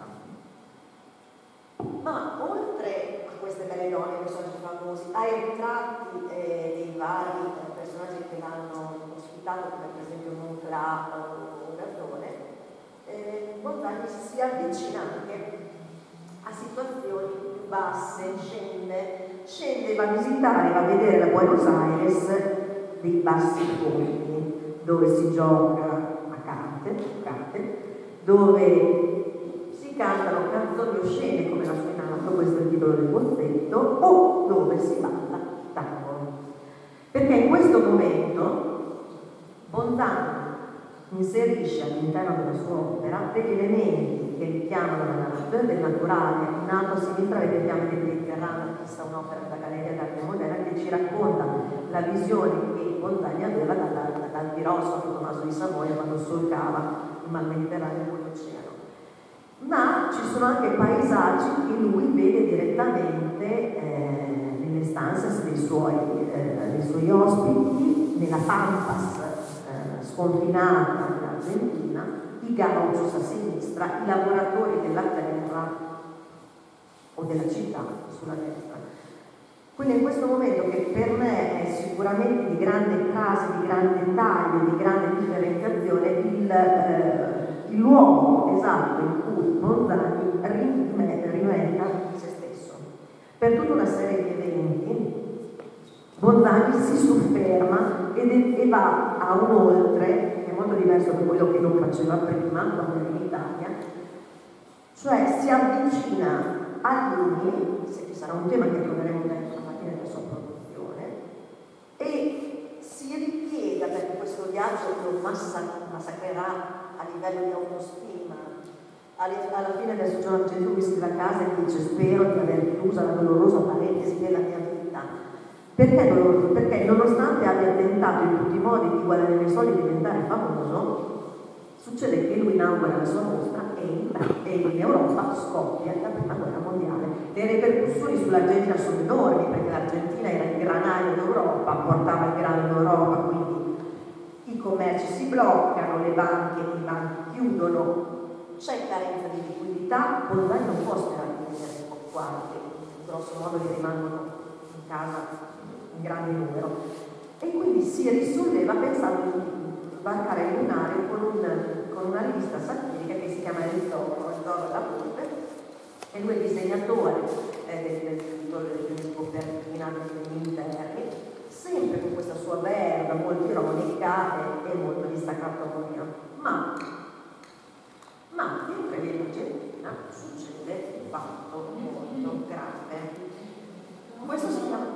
Ma oltre queste belle donne che sono famosi, ai ritratti eh, dei vari eh, personaggi che l'hanno ospitato, come per esempio Montla o Gardone, eh, Boldani si avvicina anche a situazioni più basse, scende, scende, va a visitare, va a vedere la Buenos Aires dei bassi fondi, dove si gioca a carte, carte dove si cantano canzoni oscene come la suonato, questo è il titolo del bozzetto, o dove si balla tango. Perché in questo momento Boldani inserisce all'interno della sua opera degli elementi che richiamano la narrazione del naturale. In alto a sinistra vedete anche il Mediterraneo, questa è un'opera della Galleria d'Arte Moderna che ci racconta la visione che Boldani aveva dal, dal piroscafo Tommaso di Savoia quando solcava il Mar Mediterraneo con l'oceano. Ma ci sono anche paesaggi che lui vede direttamente eh, nelle stanze dei suoi, eh, dei suoi ospiti, nella Pampas eh, sconfinata in Argentina, i gauchos a sinistra, i lavoratori della terra o della città sulla destra. Quindi in questo momento che per me è sicuramente di grande classe, di grande taglio, di grande differenziazione, il, eh, il luogo esatto in cui Boldani rimetta se stesso. per tutta una serie di eventi, Bonzani si sofferma ed è, e va a un oltre, che è molto diverso da quello che non faceva prima, quando era in Italia, cioè si avvicina agli uni, se ci sarà un tema che troveremo dentro alla fine della sua produzione, e si ripiega, perché questo viaggio lo massa- massacrerà a livello di autostima. Alla fine del soggiorno Gesù mi scrive a casa e dice: spero di aver chiusa la dolorosa parentesi della mia vita. Perché doloroso? Perché nonostante abbia tentato in tutti i modi di guadagnare i soldi e diventare famoso, succede che lui inaugura la sua mostra e in, e in Europa scoppia la prima guerra mondiale. Le ripercussioni sull'Argentina sono enormi, perché l'Argentina era il granaio d'Europa, portava il grano in Europa, quindi i commerci si bloccano, le banche, i banchi chiudono, c'è carenza di liquidità, Bonzani non può sperare di vedere qualche, grosso modo gli rimangono in casa in grande numero, e quindi si risolleva pensando di varcare il lunario con, un, con una rivista satirica che si chiama Il Zorro, Il Zorro della Volpe, e lui è disegnatore eh, del titolo del copertinato degli interni, sempre con questa sua verba molto ironica e, e molto distaccatoria. Ma, ma mentre viene in Argentina succede un fatto molto grave. Questo si chiama...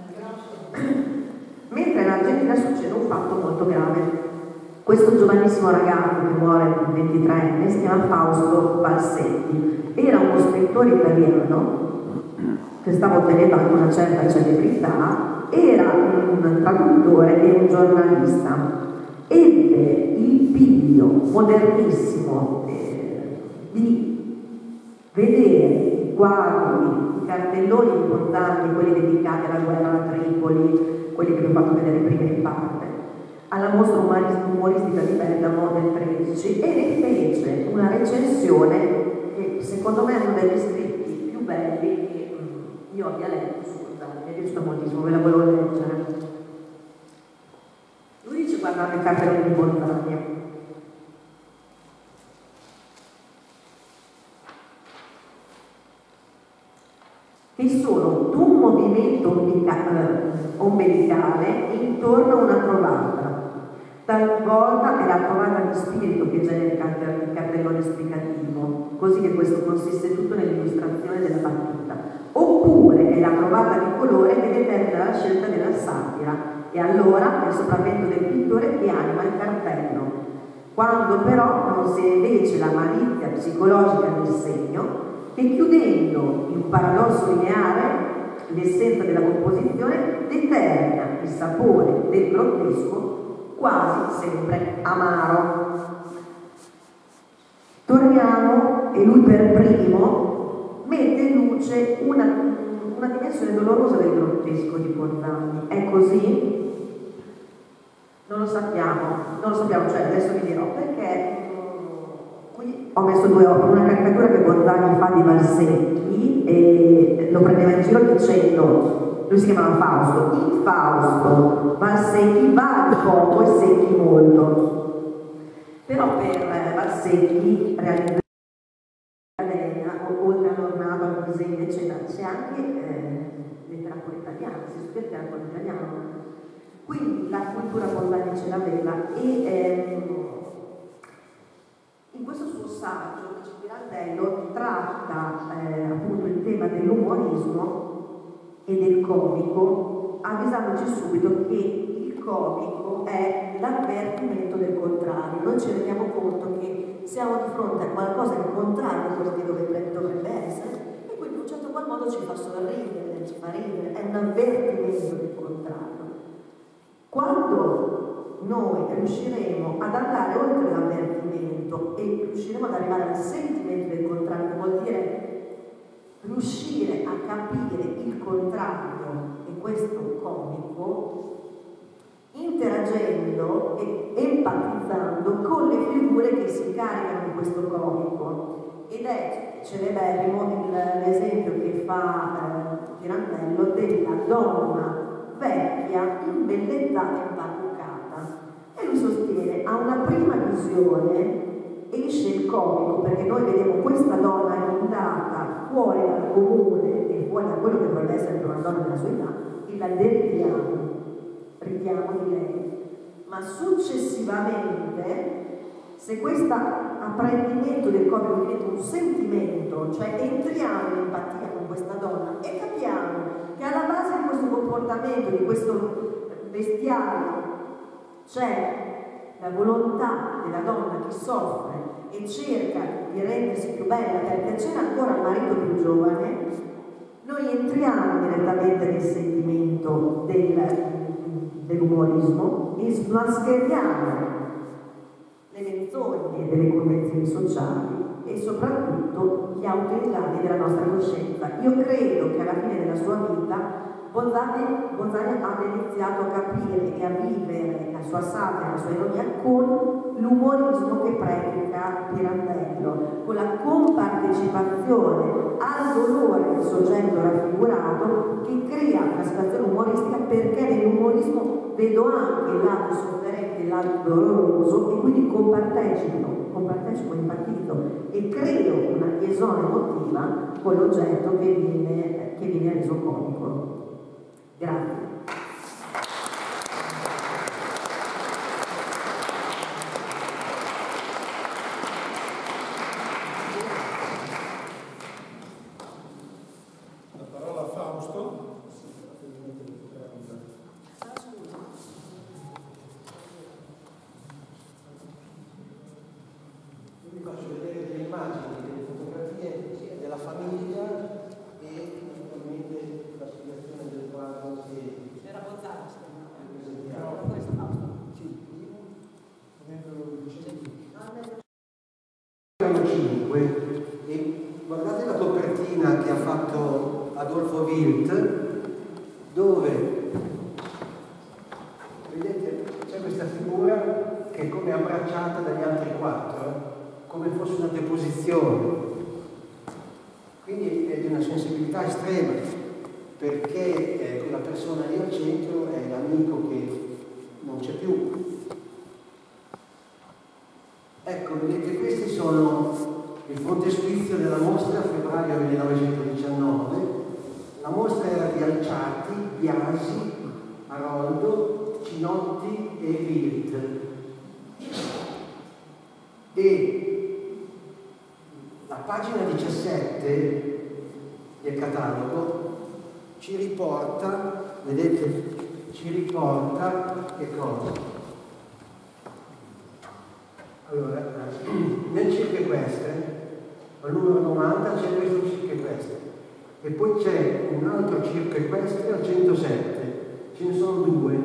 Mentre in Argentina succede un fatto molto grave. Questo giovanissimo ragazzo che muore ventitreenne si chiama Fausto Balsetti, era uno scrittore italiano che stava ottenendo anche una certa celebrità, era un traduttore e un giornalista. Ebbe il piglio modernissimo eh, di vedere i quadri, i cartelloni importanti, quelli dedicati alla guerra a Tripoli, quelli che vi ho fatto vedere prima in parte, alla mostra umoristica di Bergamo del tredici, e ne fece una recensione che secondo me è uno degli scritti più belli che mm, io abbia letto su Bonzani. Mi è piaciuto moltissimo, ve la volevo leggere. Lui dice: guardate il cartellone di Bonzani, che sono un movimento ombelicale intorno a una trovata. Talvolta è la trovata di spirito che genera il cartellone esplicativo, così che questo consiste tutto nell'illustrazione della battuta. Oppure è la trovata di colore che determina la scelta della satira, e allora è il sopravvento del pittore che anima il cartello. Quando però non si è invece la malizia psicologica del segno, che chiudendo in un paradosso lineare l'essenza della composizione determina il sapore del grottesco quasi sempre amaro. Torniamo, e lui per primo mette in luce una, una dimensione dolorosa del grottesco di Bonzani. È così? Non lo sappiamo, non lo sappiamo, cioè adesso vi dirò perché. Qui ho messo due opere, una caricatura che Bonzani fa di Balsetti e lo prendeva in giro dicendo, lui si chiamava Fausto, il Fausto, Balsetti va al poco e Secchi molto. Però per Balsetti realizzare oltre all'ornato, al disegno eccetera, c'è anche eh, letteratura italiana, si studia il teatro italiano, quindi la cultura Bonzani ce l'aveva. E ehm, in questo suo saggio Pirandello tratta eh, appunto il tema dell'umorismo e del comico, avvisandoci subito che il comico è l'avvertimento del contrario. Noi ci rendiamo conto che siamo di fronte a qualcosa che è contrario a quello che dovrebbe, dovrebbe essere, e quindi in un certo qual modo ci fa sorridere, ci fa ridere, è un avvertimento del contrario. Quando noi riusciremo ad andare oltre l'avvertimento e riusciremo ad arrivare al sentimento del contrario, che vuol dire riuscire a capire il contrario di questo comico, interagendo e empatizzando con le figure che si caricano di questo comico. Ed è celeberrimo l'esempio che fa eh, Pirandello della donna vecchia imbellettata e imparruccata, e lui sostiene: a una prima visione esce il comico, perché noi vediamo questa donna andata fuori dal comune e fuori fuori da quello che dovrebbe essere per una donna della sua età e la deridiamo, ridiamo di lei. Ma successivamente, se questo apprendimento del corpo diventa un sentimento, cioè entriamo in empatia con questa donna e capiamo che alla base di questo comportamento, di questo bestiario, c'è la volontà della donna che soffre e cerca di rendersi più bella per piacere ancora al marito più giovane, noi entriamo direttamente nel sentimento del, dell'umorismo e smascheriamo le menzogne delle convenzioni sociali e soprattutto gli autoinganni della nostra coscienza. Io credo che alla fine della sua vita Bozzani, Bozzani abbia iniziato a capire e a vivere la sua satira, la sua ironia con l'umorismo che pratica Pirandello, con la compartecipazione al dolore del soggetto raffigurato che crea una situazione umoristica, perché nell'umorismo vedo anche il lato sofferente, il lato doloroso e quindi compartecipo, compartecipo, empatizzo e creo una liaison emotiva con l'oggetto che viene, che viene reso comico. Grazie. La parola a Fausto. Vi faccio vedere delle immagini, delle fotografie della famiglia e naturalmente la spiegazione del quadro che C'era Bozzani, presentiamo. questo Fausto. Sì, erano cinque e guardate la copertina che ha fatto Adolfo Wild, dove vedete c'è questa figura che è come abbracciata dagli altri quattro, come fosse una deposizione. Quindi è di una sensibilità estrema, perché eh, quella persona lì al centro è l'amico che non c'è più. Ecco, vedete, questi sono il frontespizio della mostra a febbraio millenovecentodiciannove. La mostra era di Alciati, Biasi, Aroldo, Cinotti e Wild. E la pagina diciassette del catalogo ci riporta, vedete, ci riporta che cosa? Allora, nel circhequestre, al numero novanta c'è questo circhequestre e poi c'è un altro circhequestre al centosette, ce ne sono due.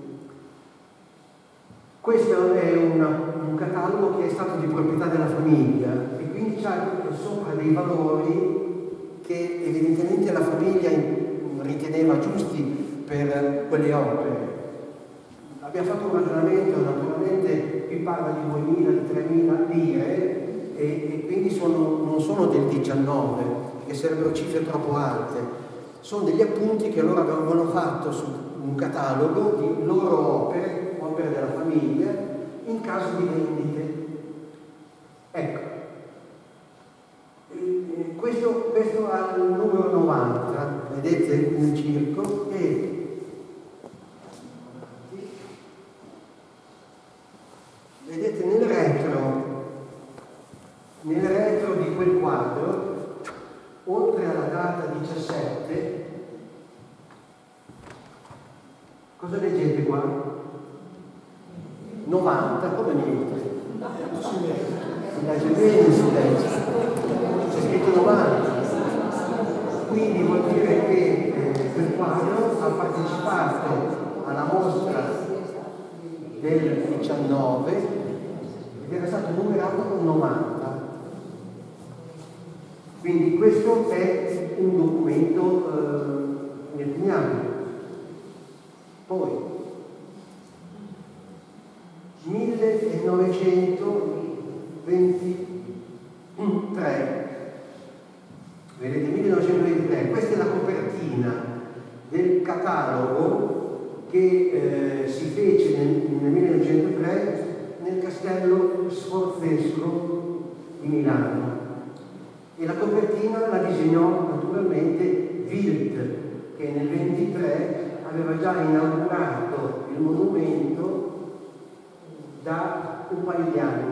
Questo è una, un catalogo che è stato di proprietà della famiglia e quindi c'ha sopra dei valori che evidentemente la famiglia riteneva giusti per quelle opere. Abbiamo fatto un ragionamento, naturalmente qui parla di duemila, di tremila lire e, e quindi sono, non sono del diciannove, che sarebbero cifre troppo alte, sono degli appunti che loro avevano fatto su un catalogo di loro opere, opere della famiglia, in caso di vendite. Ecco, e questo, questo al numero novanta, vedete nel circo, e vedete nel retro, nel retro di quel quadro, oltre alla data diciassette, cosa leggete qua? novanta, come niente? Si legge bene, si legge. C'è scritto novanta. Quindi vuol dire che eh, quel quadro ha partecipato alla mostra del diciannove ed era stato numerato con novanta. Quindi questo è un documento eh, negli ultimi anni. Poi millenovecentoventitré, vedete, millenovecentoventitré, questa è la copertina del catalogo che eh, si fece nel, nel millenovecentotre nel castello sforzesco di Milano, e la copertina la disegnò naturalmente Wild, che nel ventitré aveva già inaugurato il monumento da un paio di anni,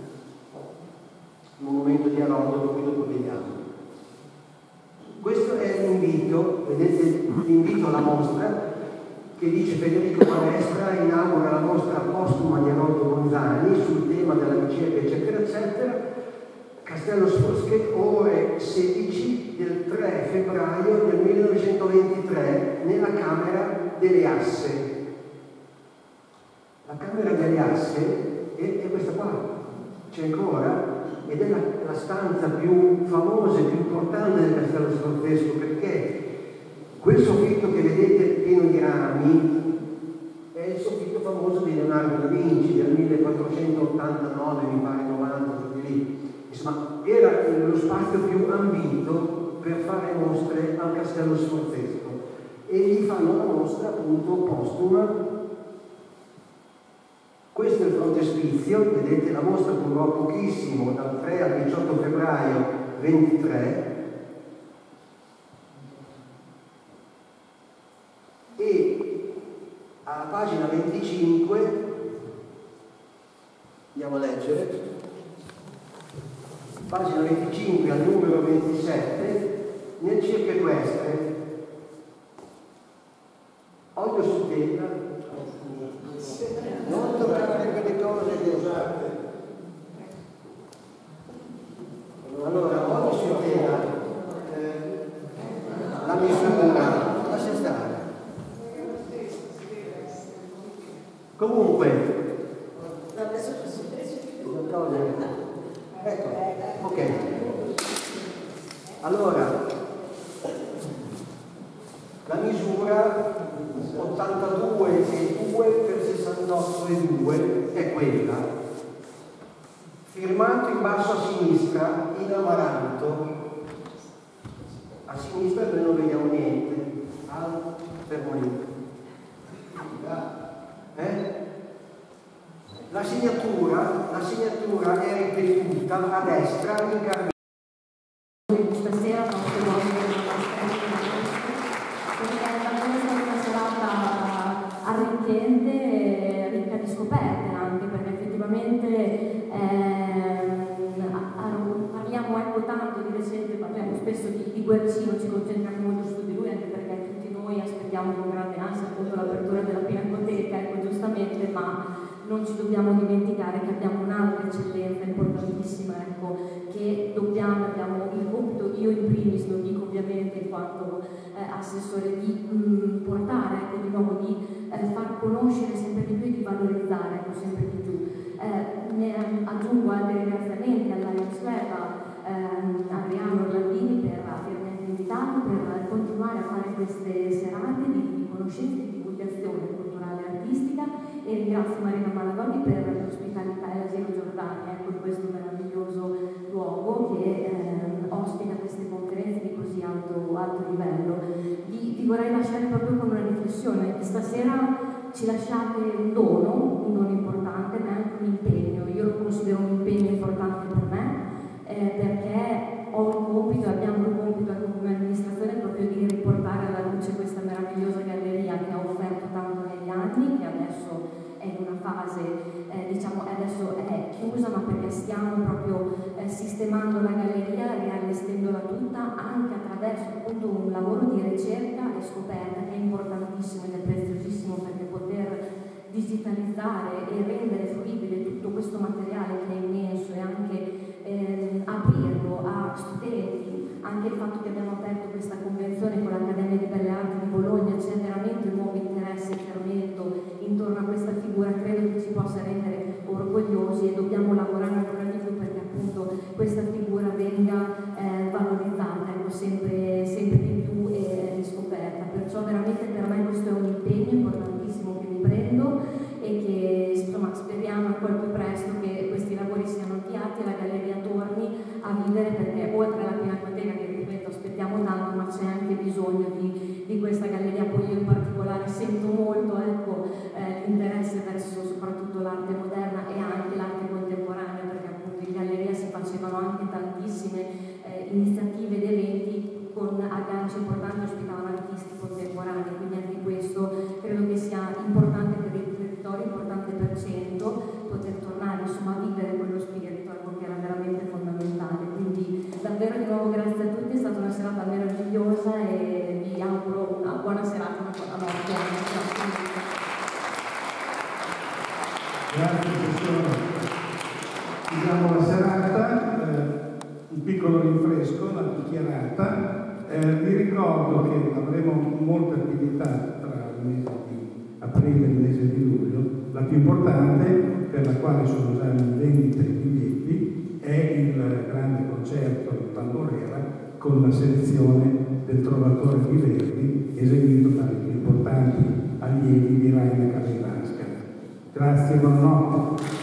il monumento di Arodo, poi dopo vediamo. Questo è l'invito, vedete l'invito alla mostra, che dice Federico Manestra inaugura la mostra postuma di Arodo Gonzani sul tema della ricerca eccetera eccetera, Castello Sforzesco, ore sedici del tre febbraio del millenovecentoventitré nella Camera delle Asse. La Camera delle Asse è, è questa qua, c'è ancora, ed è la, la stanza più famosa e più importante del Castello Sforzesco, perché quel soffitto che vedete pieno di rami è il soffitto famoso di Leonardo da Vinci del millequattrocentottantanove, mi pare novanta, lì. Insomma, era lo spazio più ambito per fare mostre al Castello Sforzesco e gli fanno la mostra appunto postuma. Questo è il frontespizio, vedete la mostra durò pochissimo, dal tre al diciotto febbraio ventitré, e alla pagina venticinque, andiamo a leggere, pagina venticinque al numero ventisette, nel circa equestre, olio su tela, non toccare quelle cose che... Allora, olio su tela, eh, la misura, lascia stare. Comunque, ecco, ok. Allora, la misura ottantadue e due per sessantotto e due è quella. Firmato in basso a sinistra, in amaranto. A sinistra noi non vediamo niente. Al fermo lì. Eh? La segnatura, la segnatura è ripetuta a destra in carne. Stasera non si vuole perché è una serata arricchente e ricca di scoperte anche, perché effettivamente ehm, parliamo ecco tanto di recente, parliamo spesso di, di Guercino, ci concentriamo molto su di lui anche perché tutti noi aspettiamo con grande ansia appunto l'apertura della Pinacoteca, ecco giustamente, ma non ci dobbiamo dimenticare che abbiamo un'altra eccellenza importantissima, ecco, che dobbiamo, abbiamo il compito, io in primis lo dico ovviamente in quanto eh, assessore, di mh, portare, ecco, di nuovo, di eh, far conoscere sempre di più e di valorizzare, ecco, sempre di più. Eh, ne aggiungo altri ringraziamenti all'Alliance Club, a ehm, Adriano Orlandini per avermi invitato, per continuare a fare queste serate di, di conoscenza e di divulgazione culturale e artistica, e ringrazio Marina Malagodi per l'ospitalità e l'asilo Giordania, ecco, in questo meraviglioso luogo che eh, ospita queste conferenze di così alto, alto livello. Vi, vi vorrei lasciare proprio con una riflessione. Stasera ci lasciate un dono, un dono importante, ma anche un impegno. Io lo considero un impegno importante per me, eh, perché ho il compito, abbiamo il compito anche come amministrazione proprio di riportare alla luce questa meravigliosa galleria che ha offerto tanto negli anni, che adesso è in una fase, eh, diciamo, adesso è chiusa, ma perché stiamo proprio eh, sistemando la galleria, riallestendola tutta, anche attraverso appunto un lavoro di ricerca e scoperta che è importantissimo ed è preziosissimo, perché poter digitalizzare e rendere fruibile tutto questo materiale che è immenso e anche eh, aprirlo a studenti, anche il fatto che abbiamo aperto questa convenzione con l'Accademia di Belle Arti di Bologna, c'è veramente un nuovo interesse e fermento intorno a questa figura, credo che ci possa rendere orgogliosi e dobbiamo lavorare ancora di più perché appunto questa figura venga eh, valorizzata, ecco, sempre, sempre di più e riscoperta. Perciò veramente per me questo è un impegno importantissimo che mi prendo e che insomma speriamo ancora più presto che questi lavori siano avviati e la galleria torni a vivere, perché oltre alla Pinacoteca, che ripeto aspettiamo tanto, ma c'è anche bisogno di, di questa galleria. Poi io in particolare sento molto, ecco, eh, l'interesse verso soprattutto l'arte moderna e anche l'arte contemporanea, perché appunto in galleria si facevano anche tantissime eh, iniziative ed eventi con agganci importanti Grazie professore. Chiudiamo la serata, eh, un piccolo rinfresco, una chiacchierata. Eh, vi ricordo che avremo molte attività tra il mese di aprile e il mese di luglio. La più importante, per la quale sono già in vendita i biglietti, è il grande concerto di Tamborera con la selezione del Trovatore di Verdi, eseguito dai più importanti allievi di Raina Cavelasca. Grazie, buonanotte.